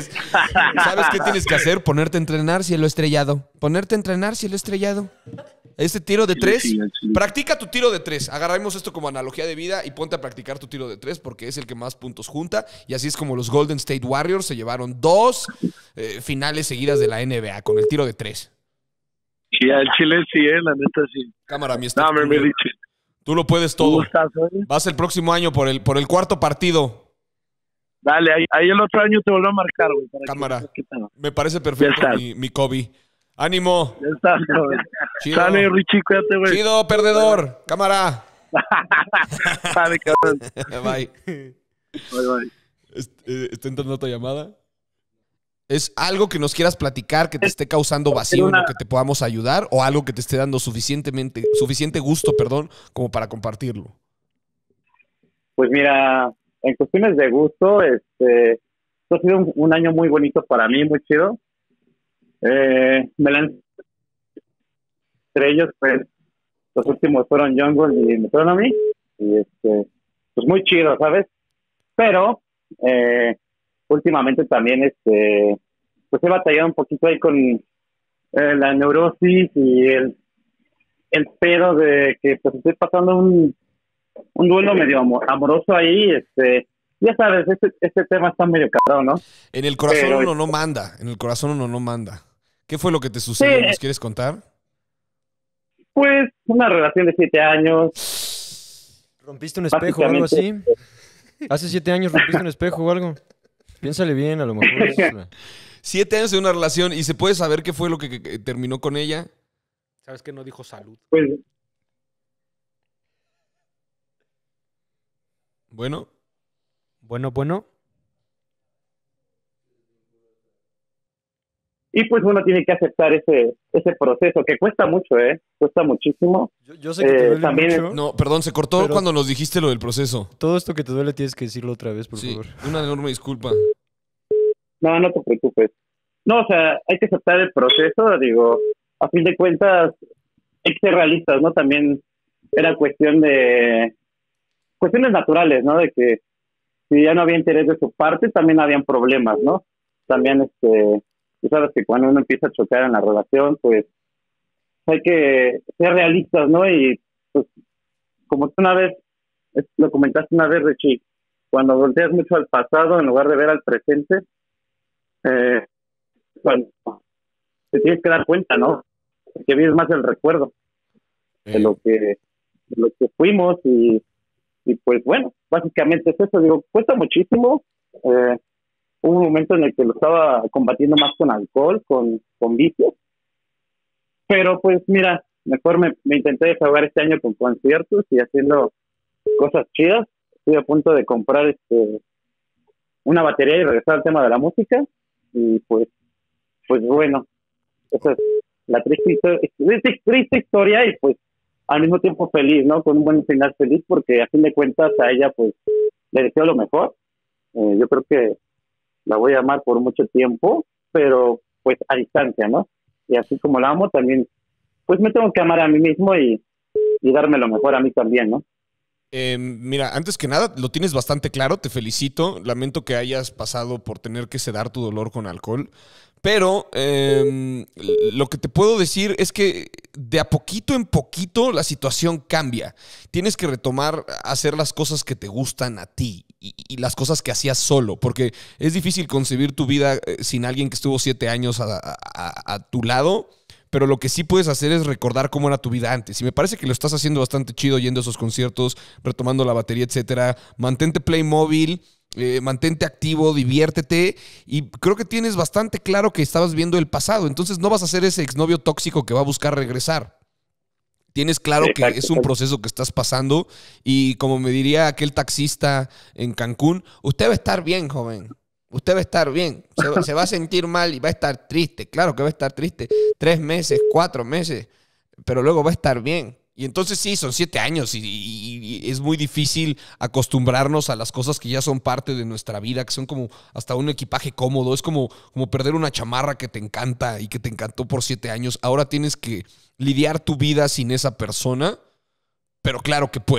¿Sabes qué tienes que hacer? Ponerte a entrenar cielo estrellado. Ponerte a entrenar cielo estrellado. Este tiro de tres. Sí, al chile. Practica tu tiro de tres. Agarremos esto como analogía de vida y ponte a practicar tu tiro de tres porque es el que más puntos junta. Y así es como los Golden State Warriors se llevaron dos eh, finales seguidas de la N B A con el tiro de tres. Sí, al chile sí, eh, la neta sí. Cámara, mi No, Steph hombre, Curry. mi Richie. Tú lo puedes Un todo. gustazo, eh. Vas el próximo año por el, por el cuarto partido. Dale, ahí, ahí el otro año te vuelvo a marcar, güey. para que Cámara. veas qué tal. Me parece perfecto, Ya está. mi, mi Kobe. ¡Ánimo! Ya estás, güey. Chido. Sale, Richie, cuídate, güey. Chido, perdedor. Cámara. Sale, cabrón. Bye. Bye, bye. Est- eh, ¿Está entrando otra llamada? ¿Es algo que nos quieras platicar que te esté causando vacío en lo que te podamos ayudar o algo que te esté dando suficientemente, suficiente gusto, perdón, como para compartirlo? Pues mira, en cuestiones de gusto, este, esto ha sido un, un año muy bonito para mí, muy chido. Eh, me lancé entre ellos, pues, los últimos fueron Jungle y Metronomy, y este, pues muy chido, ¿sabes? Pero, eh, últimamente también, este, pues he batallado un poquito ahí con eh, la neurosis y el, el pedo de que pues estoy pasando un, un duelo medio amo- amoroso ahí, este, ya sabes, este, este tema está medio cabrón, ¿no? En el corazón Pero- uno no manda, en el corazón uno no manda. ¿Qué fue lo que te sucedió? Sí. ¿Nos quieres contar? Pues una relación de siete años. ¿Rompiste un espejo o algo así? Hace siete años rompiste un espejo o algo. Piénsale bien, a lo mejor. es la- Siete años de una relación y se puede saber qué fue lo que, que- que terminó con ella. ¿Sabes que no dijo salud? Pues Bueno, Bueno, bueno. y pues uno tiene que aceptar ese ese proceso que cuesta mucho, ¿eh? Cuesta muchísimo. Yo, yo sé que te Eh, duele también mucho. no, perdón, se cortó Pero- cuando nos dijiste lo del proceso. Todo esto que te duele tienes que decirlo otra vez, por Sí, favor. una enorme disculpa. No, no te preocupes. No, o sea, hay que aceptar el proceso, digo, a fin de cuentas, hay que ser realistas, ¿no? También era cuestión de cuestiones naturales, ¿no? De que si ya no había interés de su parte, también habían problemas, ¿no? También, este, tú sabes que cuando uno empieza a chocar en la relación, pues hay que ser realistas, ¿no? Y pues, como tú una vez, eh, lo comentaste una vez, Richie, cuando volteas mucho al pasado en lugar de ver al presente, eh, cuando te tienes que dar cuenta, ¿no? Que vives más el recuerdo de Eh, lo que de lo que fuimos y, y pues bueno, básicamente es eso, digo, cuesta muchísimo. Eh, hubo un momento en el que lo estaba combatiendo más con alcohol, con, con vicios, pero pues mira, mejor me, me intenté desahogar este año con conciertos y haciendo cosas chidas. Estoy a punto de comprar este una batería y regresar al tema de la música y pues pues bueno, esa es la triste, histo- triste, triste historia y pues al mismo tiempo feliz, ¿no? Con un buen final feliz porque a fin de cuentas a ella pues le deseo lo mejor. Eh, yo creo que la voy a amar por mucho tiempo, pero pues a distancia, ¿no? Y así como la amo también, pues me tengo que amar a mí mismo y, y darme lo mejor a mí también, ¿no? Eh, mira, antes que nada, lo tienes bastante claro, te felicito. Lamento que hayas pasado por tener que sedar tu dolor con alcohol. Pero eh, lo que te puedo decir es que de a poquito en poquito la situación cambia. Tienes que retomar a hacer las cosas que te gustan a ti y, y las cosas que hacías solo, porque es difícil concebir tu vida eh, sin alguien que estuvo siete años a, a- a- a tu lado. Pero lo que sí puedes hacer es recordar cómo era tu vida antes. Y me parece que lo estás haciendo bastante chido yendo a esos conciertos, retomando la batería, etcétera. Mantente Playmobil, eh, mantente activo, diviértete. Y creo que tienes bastante claro que estabas viendo el pasado. Entonces no vas a ser ese exnovio tóxico que va a buscar regresar. Tienes claro que Exacto, es un exacto. proceso que estás pasando. Y como me diría aquel taxista en Cancún, usted va a estar bien, joven. Usted va a estar bien, se va, se va a sentir mal y va a estar triste. Claro que va a estar triste. Tres meses, cuatro meses, pero luego va a estar bien. Y entonces sí, son siete años y, y- y es muy difícil acostumbrarnos a las cosas que ya son parte de nuestra vida, que son como hasta un equipaje cómodo. Es como, como perder una chamarra que te encanta y que te encantó por siete años. Ahora tienes que lidiar tu vida sin esa persona, pero claro que puedes.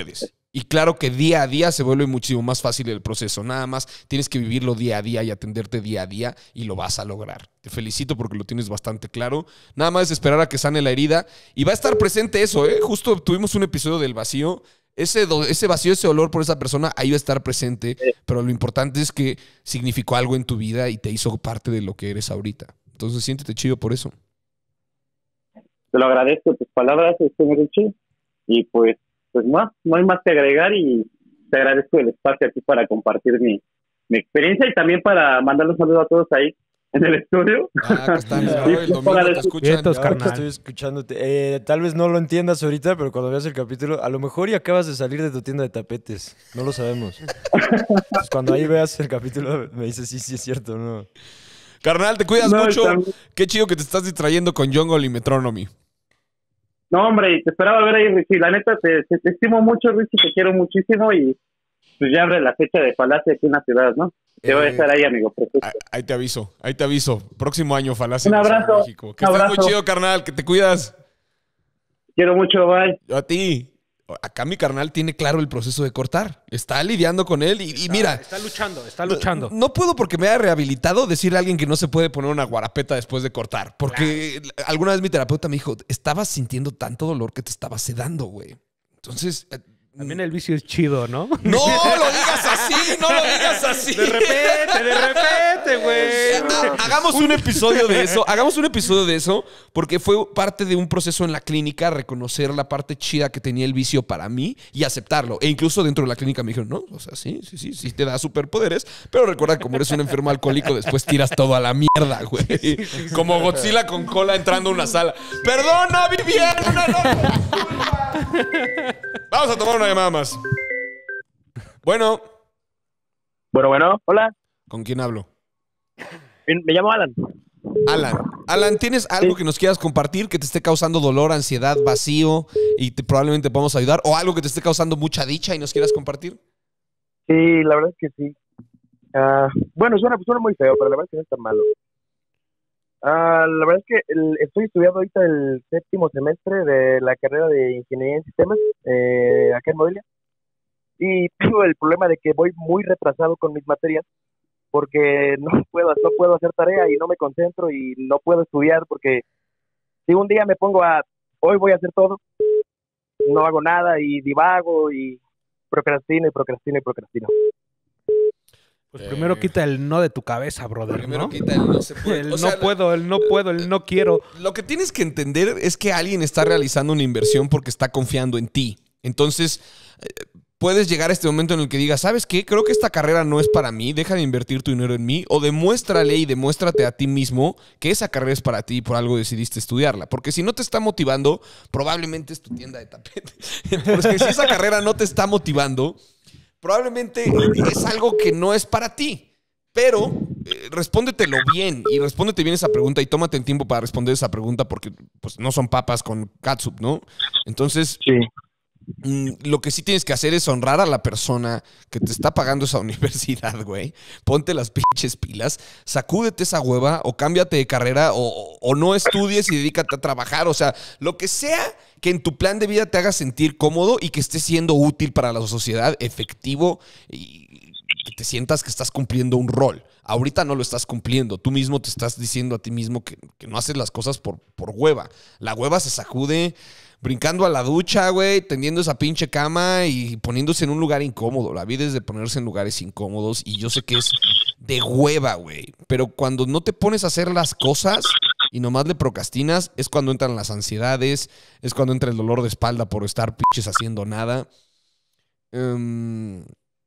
Y claro que día a día se vuelve muchísimo más fácil el proceso. Nada más tienes que vivirlo día a día y atenderte día a día y lo vas a lograr. Te felicito porque lo tienes bastante claro. Nada más es esperar a que sane la herida. Y va a estar presente eso, ¿eh? Justo tuvimos un episodio del vacío. Ese, do- ese vacío, ese dolor por esa persona, ahí va a estar presente. Pero lo importante es que significó algo en tu vida y te hizo parte de lo que eres ahorita. Entonces siéntete chido por eso. Te lo agradezco tus palabras, señor Richie. Y pues, pues no, no hay más que agregar y te agradezco el espacio aquí para compartir mi, mi experiencia y también para mandarle un saludo a todos ahí en el estudio. Ah, acá están. Sí, El domingo te agradezco. escuchan. Ahorita Vientos, carnal. estoy escuchándote. Eh, tal vez no lo entiendas ahorita, pero cuando veas el capítulo, a lo mejor y acabas de salir de tu tienda de tapetes. No lo sabemos. Entonces, cuando ahí veas el capítulo, me dices, sí, sí, es cierto, ¿no? Carnal, te cuidas No, mucho. está- Qué chido que te estás distrayendo con Jungle y Metronomy. No, hombre, te esperaba ver ahí, Richie. La neta, te, te, te estimo mucho, Richie, te quiero muchísimo y pues ya abre la fecha de Falacia aquí en la ciudad, ¿no? Te voy a Eh, estar ahí, amigo. Perfecto. Ah, Ahí te aviso, ahí te aviso. Próximo año, Falacia. Un en la Ciudad de abrazo, México. Que un estés muy abrazo. chido, carnal, que te cuidas. Quiero mucho, bye. Yo a ti. Acá mi carnal tiene claro el proceso de cortar. Está lidiando con él y, y mira, Está luchando, está luchando. no, no puedo porque me haya rehabilitado decirle a alguien que no se puede poner una guarapeta después de cortar. Porque alguna vez mi terapeuta me dijo, estabas sintiendo tanto dolor que te estaba sedando, güey. Entonces... eh, También el vicio es chido, ¿no? no lo digas así, no lo digas así. De repente, de repente, güey. Ha- Hagamos un episodio de eso, hagamos un episodio de eso, porque fue parte de un proceso en la clínica, reconocer la parte chida que tenía el vicio para mí y aceptarlo. E incluso dentro de la clínica me dijeron, no, o sea, sí, sí, sí, sí te da superpoderes, pero recuerda que como eres un enfermo alcohólico, después tiras todo a la mierda, güey. Como Godzilla con cola entrando a una sala. Perdona, Viviana, no. Vamos a tomar una llamada más. Bueno, Bueno, bueno, hola, ¿con quién hablo? me me llamo Alan. Alan, Alan, ¿tienes algo que nos quieras compartir que te esté causando dolor, ansiedad, vacío y te, probablemente podamos ayudar? ¿O algo que te esté causando mucha dicha y nos quieras compartir? Sí, la verdad es que sí. Ah, bueno, suena, suena muy feo, pero la verdad es que no es tan malo. Ah, la verdad es que el- estoy estudiando ahorita el séptimo semestre de la carrera de Ingeniería en Sistemas eh, acá en Morelia. Y tengo el problema de que voy muy retrasado con mis materias porque no puedo, no puedo hacer tarea y no me concentro y no puedo estudiar porque si un día me pongo a, hoy voy a hacer todo, no hago nada y divago y procrastino y procrastino y procrastino. Pues Eh, primero quita el no de tu cabeza, brother, Primero ¿no? quita el no se puede. El O sea, no puedo, el no puedo, el no quiero. Lo que tienes que entender es que alguien está realizando una inversión porque está confiando en ti. Entonces, eh, puedes llegar a este momento en el que digas, ¿sabes qué? Creo que esta carrera no es para mí, deja de invertir tu dinero en mí, o demuéstrale y demuéstrate a ti mismo que esa carrera es para ti y por algo decidiste estudiarla. Porque si no te está motivando, probablemente es tu tienda de tapetes. Porque si esa carrera no te está motivando, probablemente es algo que no es para ti. Pero eh, respóndetelo bien y respóndete bien esa pregunta y tómate el tiempo para responder esa pregunta porque pues, no son papas con catsup, ¿no? Entonces, Sí. mm, lo que sí tienes que hacer es honrar a la persona que te está pagando esa universidad, güey. Ponte las pinches pilas, sacúdete esa hueva o cámbiate de carrera o, o no estudies y dedícate a trabajar. O sea, lo que sea que en tu plan de vida te haga sentir cómodo y que esté siendo útil para la sociedad, efectivo y que te sientas que estás cumpliendo un rol. Ahorita no lo estás cumpliendo. Tú mismo te estás diciendo a ti mismo que, que no haces las cosas por, por hueva. La hueva se sacude brincando a la ducha, güey, tendiendo esa pinche cama y poniéndose en un lugar incómodo. La vida es de ponerse en lugares incómodos y yo sé que es de hueva, güey. Pero cuando no te pones a hacer las cosas y nomás le procrastinas, es cuando entran las ansiedades, es cuando entra el dolor de espalda por estar pinches haciendo nada. Um,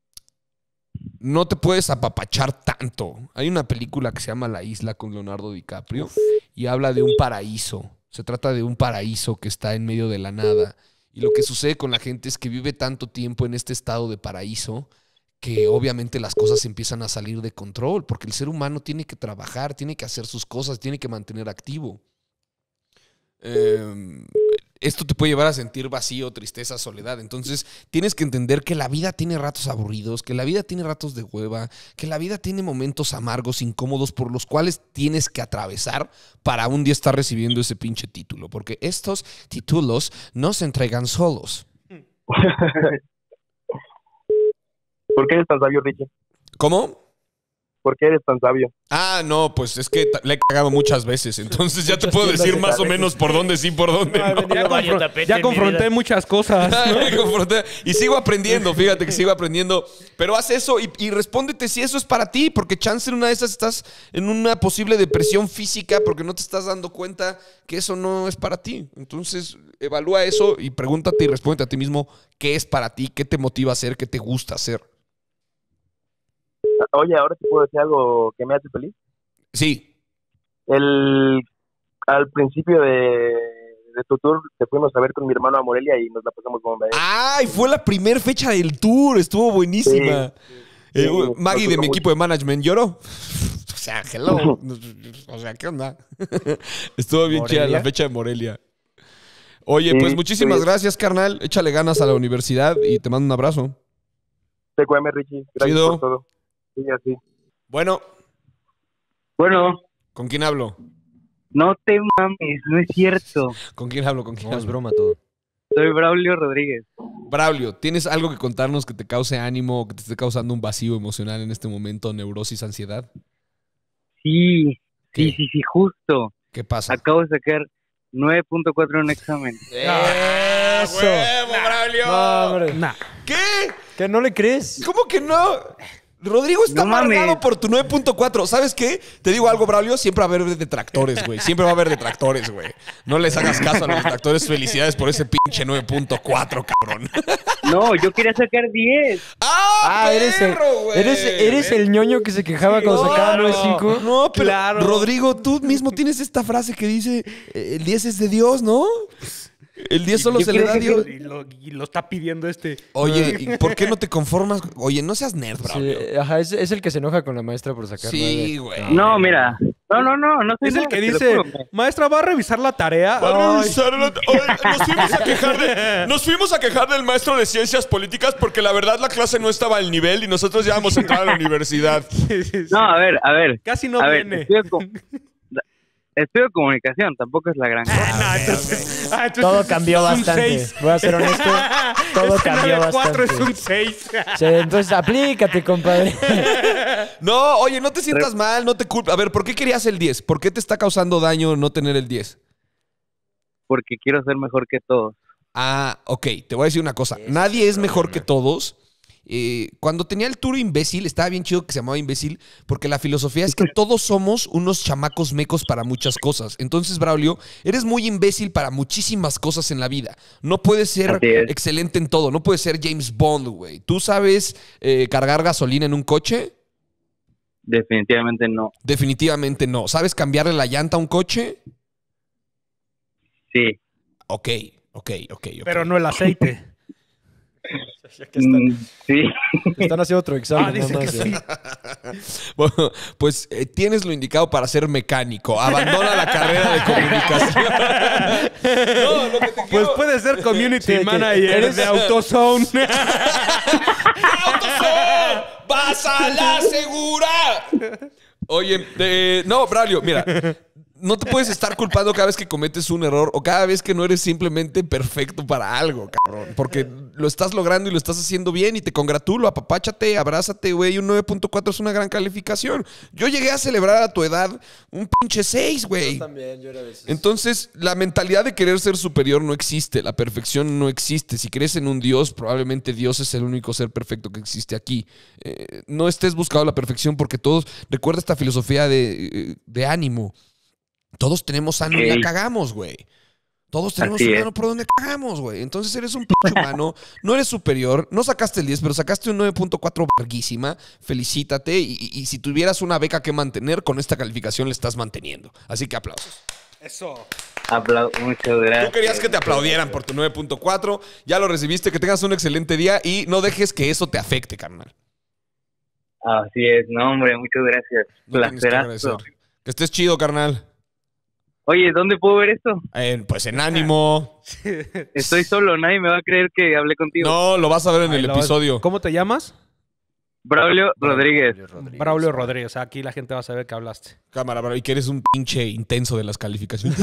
no te puedes apapachar tanto. Hay una película que se llama La Isla con Leonardo DiCaprio y habla de un paraíso. Se trata de un paraíso que está en medio de la nada. Y lo que sucede con la gente es que vive tanto tiempo en este estado de paraíso que obviamente las cosas empiezan a salir de control, porque el ser humano tiene que trabajar, tiene que hacer sus cosas, tiene que mantener activo. Eh, esto te puede llevar a sentir vacío, tristeza, soledad. Entonces tienes que entender que la vida tiene ratos aburridos, que la vida tiene ratos de hueva, que la vida tiene momentos amargos, incómodos, por los cuales tienes que atravesar para un día estar recibiendo ese pinche título. Porque estos títulos no se entregan solos. ¿Por qué eres tan sabio, Richie? ¿Cómo? ¿Por qué eres tan sabio? Ah, no, pues es que le he cagado muchas veces, entonces ya te puedo decir más o menos por dónde sí, por dónde no. Ya, confron- ya confronté muchas cosas. ¿no? Confronté. Y sigo aprendiendo, fíjate que sigo aprendiendo. Pero haz eso y, y respóndete si eso es para ti, porque chance en una de esas estás en una posible depresión física porque no te estás dando cuenta que eso no es para ti. Entonces, evalúa eso y pregúntate y respóndete a ti mismo qué es para ti, qué te motiva a hacer, qué te gusta hacer. Oye, ¿ahora te puedo decir algo que me hace feliz? Sí. El, al principio de, de tu tour te fuimos a ver con mi hermano a Morelia y nos la pasamos bomba. ¿eh? ¡Ay! Fue la primera fecha del tour. Estuvo buenísima. Sí, Eh, sí, Maggie de mi mucho. equipo de management lloró. O sea, hello. O sea, ¿qué onda? Estuvo bien ¿Morelia? chida la fecha de Morelia. Oye, Sí, pues muchísimas sí. gracias, carnal. Échale ganas a la universidad y te mando un abrazo. Te cueme, Richie. Gracias Chido. por todo. Sí, así. Bueno, Bueno, ¿con quién hablo? no te mames, no es cierto. ¿Con quién hablo? ¿Con quién No, es hablo? broma todo. Soy Braulio Rodríguez. Braulio, ¿tienes algo que contarnos que te cause ánimo o que te esté causando un vacío emocional en este momento, neurosis, ansiedad? Sí, ¿Qué? sí, sí, sí, justo. ¿Qué pasa? Acabo de sacar nueve punto cuatro en un examen. ¡Eso! ¡Huevo, Braulio! No, hombre. Nah. ¿Qué? ¿Que no le crees? ¿Cómo que no? Rodrigo está No mames. amargado por tu nueve punto cuatro. ¿Sabes qué? Te digo algo, Braulio. Siempre va a haber detractores, güey. Siempre va a haber detractores, güey. No les hagas caso a los detractores. Felicidades por ese pinche nueve punto cuatro, cabrón. No, yo quería sacar diez. ¡Ah, Ah, eres el, perro, güey! eres, eres el ñoño que se quejaba cuando sacaba nueve cinco. No, pero Claro. Rodrigo, tú mismo tienes esta frase que dice eh, el diez es de Dios, ¿no? El diez solo Yo se le creo da a que Dios. Y lo, y lo está pidiendo este. Oye, ¿y por qué no te conformas? Oye, no seas nerd, Sí, Braulio. ajá, es, es el que se enoja con la maestra por sacar Sí, nueve. güey. No, mira. No, no, no, no soy Es el nada, que te lo dice, juro. maestra, ¿va a revisar la tarea? Va a Ay. revisar la- Oye, nos fuimos a quejar de- nos fuimos a quejar del maestro de ciencias políticas porque la verdad la clase no estaba al nivel y nosotros ya íbamos a entrar a la universidad. Sí, sí, sí. No, a ver, a ver. Casi no a ver, viene. estudio, com- estudio comunicación, tampoco es la gran cosa. Ah, no, entonces, ah, entonces Todo es cambió un bastante. seis. Voy a ser honesto. Todo Ese cambió nueve cuatro bastante. es un seis. Sí, entonces aplícate, compadre. No, oye, no te sientas mal, no te culpes. A ver, ¿por qué querías el diez? ¿Por qué te está causando daño no tener el diez? Porque quiero ser mejor que todos. Ah, ok, te voy a decir una cosa. Nadie es mejor que todos. Eh, cuando tenía el tour imbécil, estaba bien chido que se llamaba imbécil, porque la filosofía es que todos somos unos chamacos mecos para muchas cosas. Entonces, Braulio, eres muy imbécil para muchísimas cosas en la vida. No puedes ser Así es. excelente en todo. No puedes ser James Bond, güey. ¿Tú sabes eh, cargar gasolina en un coche? Definitivamente no. Definitivamente no. ¿Sabes cambiarle la llanta a un coche? Sí. Ok, ok, ok. ok. Pero no el aceite. Mm, sí. Están haciendo otro examen. Ah, dice nada que más, sí. ¿eh? Bueno, pues eh, tienes lo indicado para ser mecánico. Abandona la carrera de comunicación. No, lo que te Pues quiero... puede ser community Sí, que manager eres- de AutoZone. ¡Autosol! ¡Vas a la segura! Oye, eh, no, Braulio, mira. No te puedes estar culpando cada vez que cometes un error o cada vez que no eres simplemente perfecto para algo, cabrón. Porque lo estás logrando y lo estás haciendo bien y te congratulo, apapáchate, abrázate, güey. Un nueve punto cuatro es una gran calificación. Yo llegué a celebrar a tu edad un pinche seis, güey. También, yo era a veces. Entonces, la mentalidad de querer ser superior no existe. La perfección no existe. Si crees en un Dios, probablemente Dios es el único ser perfecto que existe aquí. Eh, no estés buscando la perfección porque todos... Recuerda esta filosofía de, eh, de ánimo. Todos tenemos ano y la Ok. cagamos, güey. Todos tenemos Así un es. ano por donde cagamos, güey. Entonces eres un pinche humano, no eres superior, no sacaste el diez, pero sacaste un nueve punto cuatro verguísima. Felicítate y, y- y si tuvieras una beca que mantener, con esta calificación le estás manteniendo. Así que aplausos. Eso. Aplau- Muchas gracias. Tú querías que te aplaudieran por tu nueve punto cuatro, ya lo recibiste, que tengas un excelente día y no dejes que eso te afecte, carnal. Así es, no, hombre, muchas gracias. No tienes que Placerazo. agradecer. Que estés chido, carnal. Oye, ¿dónde puedo ver esto? Eh, pues en ánimo. Estoy solo, nadie me va a creer que hablé contigo. No, lo vas a ver en Ahí el lo vas- episodio. ¿Cómo te llamas? Braulio Rodríguez. Braulio Rodríguez. Aquí la gente va a saber que hablaste. Cámara, bro, y que eres un pinche intenso de las calificaciones.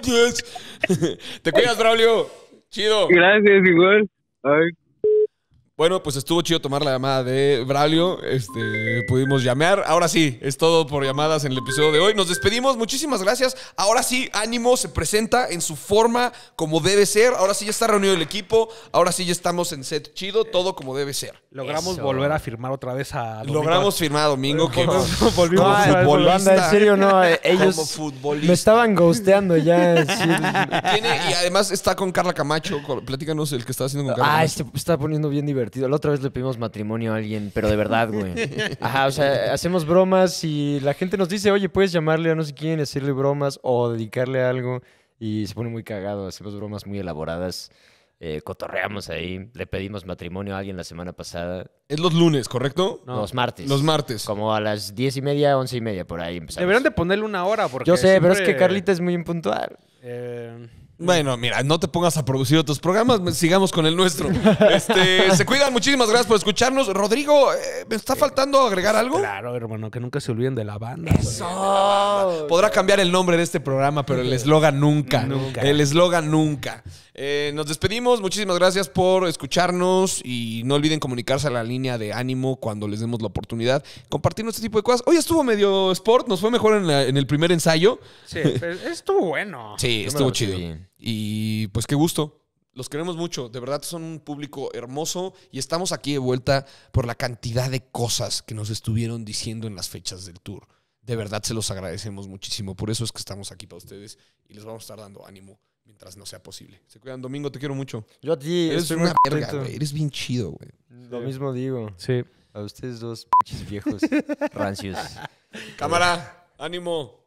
Te cuidas, Braulio. Chido. Gracias, igual. Ay. Bueno, pues estuvo chido tomar la llamada de Braulio. Este, pudimos llamear. Ahora sí, es todo por llamadas en el episodio de hoy. Nos despedimos. Muchísimas gracias. Ahora sí, Ánimo se presenta en su forma como debe ser. Ahora sí ya está reunido el equipo. Ahora sí ya estamos en set chido. Todo como debe ser. Logramos Eso. volver a firmar otra vez a Domingo. Logramos firmar a Domingo que Volvimos No, otra vez. futbolista. banda, en serio, no. eh, como Ellos futbolista. me estaban ghosteando ya. sí. Tiene- y además está con Carla Camacho. Con- Platícanos el que está haciendo con Carla Ah, Camacho. este está poniendo bien divertido. La otra vez le pedimos matrimonio a alguien, pero de verdad, güey. Ajá, o sea, hacemos bromas y la gente nos dice, oye, puedes llamarle a no sé quién, hacerle bromas o dedicarle algo. Y se pone muy cagado. Hacemos bromas muy elaboradas. Eh, cotorreamos ahí. Le pedimos matrimonio a alguien la semana pasada. Es los lunes, ¿correcto? No. Los martes. Los martes. Como a las diez y media, once y media, por ahí empezamos. Deberían de ponerle una hora porque Yo sé, pero es que siempre, Carlita es muy impuntual. eh, Bueno, mira, no te pongas a producir otros programas, sigamos con el nuestro. Este, se cuidan, muchísimas gracias por escucharnos. Rodrigo, eh, ¿me está faltando agregar algo? claro, hermano, que nunca se olviden de la banda. Podrá cambiar el nombre de este programa, pero el eslogan nunca. Nunca. El eslogan nunca. Eh, nos despedimos, muchísimas gracias por escucharnos y no olviden comunicarse a la línea de Ánimo cuando les demos la oportunidad. Compartirnos este tipo de cosas. Hoy estuvo medio sport, nos fue mejor en, la- en el primer ensayo. Sí, pero estuvo bueno. Sí, Yo me estuvo la pasé chido. bien. Y pues qué gusto. Los queremos mucho. De verdad son un público hermoso y estamos aquí de vuelta por la cantidad de cosas que nos estuvieron diciendo en las fechas del tour. De verdad se los agradecemos muchísimo. Por eso es que estamos aquí para ustedes y les vamos a estar dando ánimo mientras no sea posible. Se cuidan. Domingo, te quiero mucho. Yo a ti Eres estoy una muy verga, contento. güey. Eres bien chido, güey. Lo mismo digo. Sí. A ustedes dos pinches viejos rancios. Cámara, ánimo.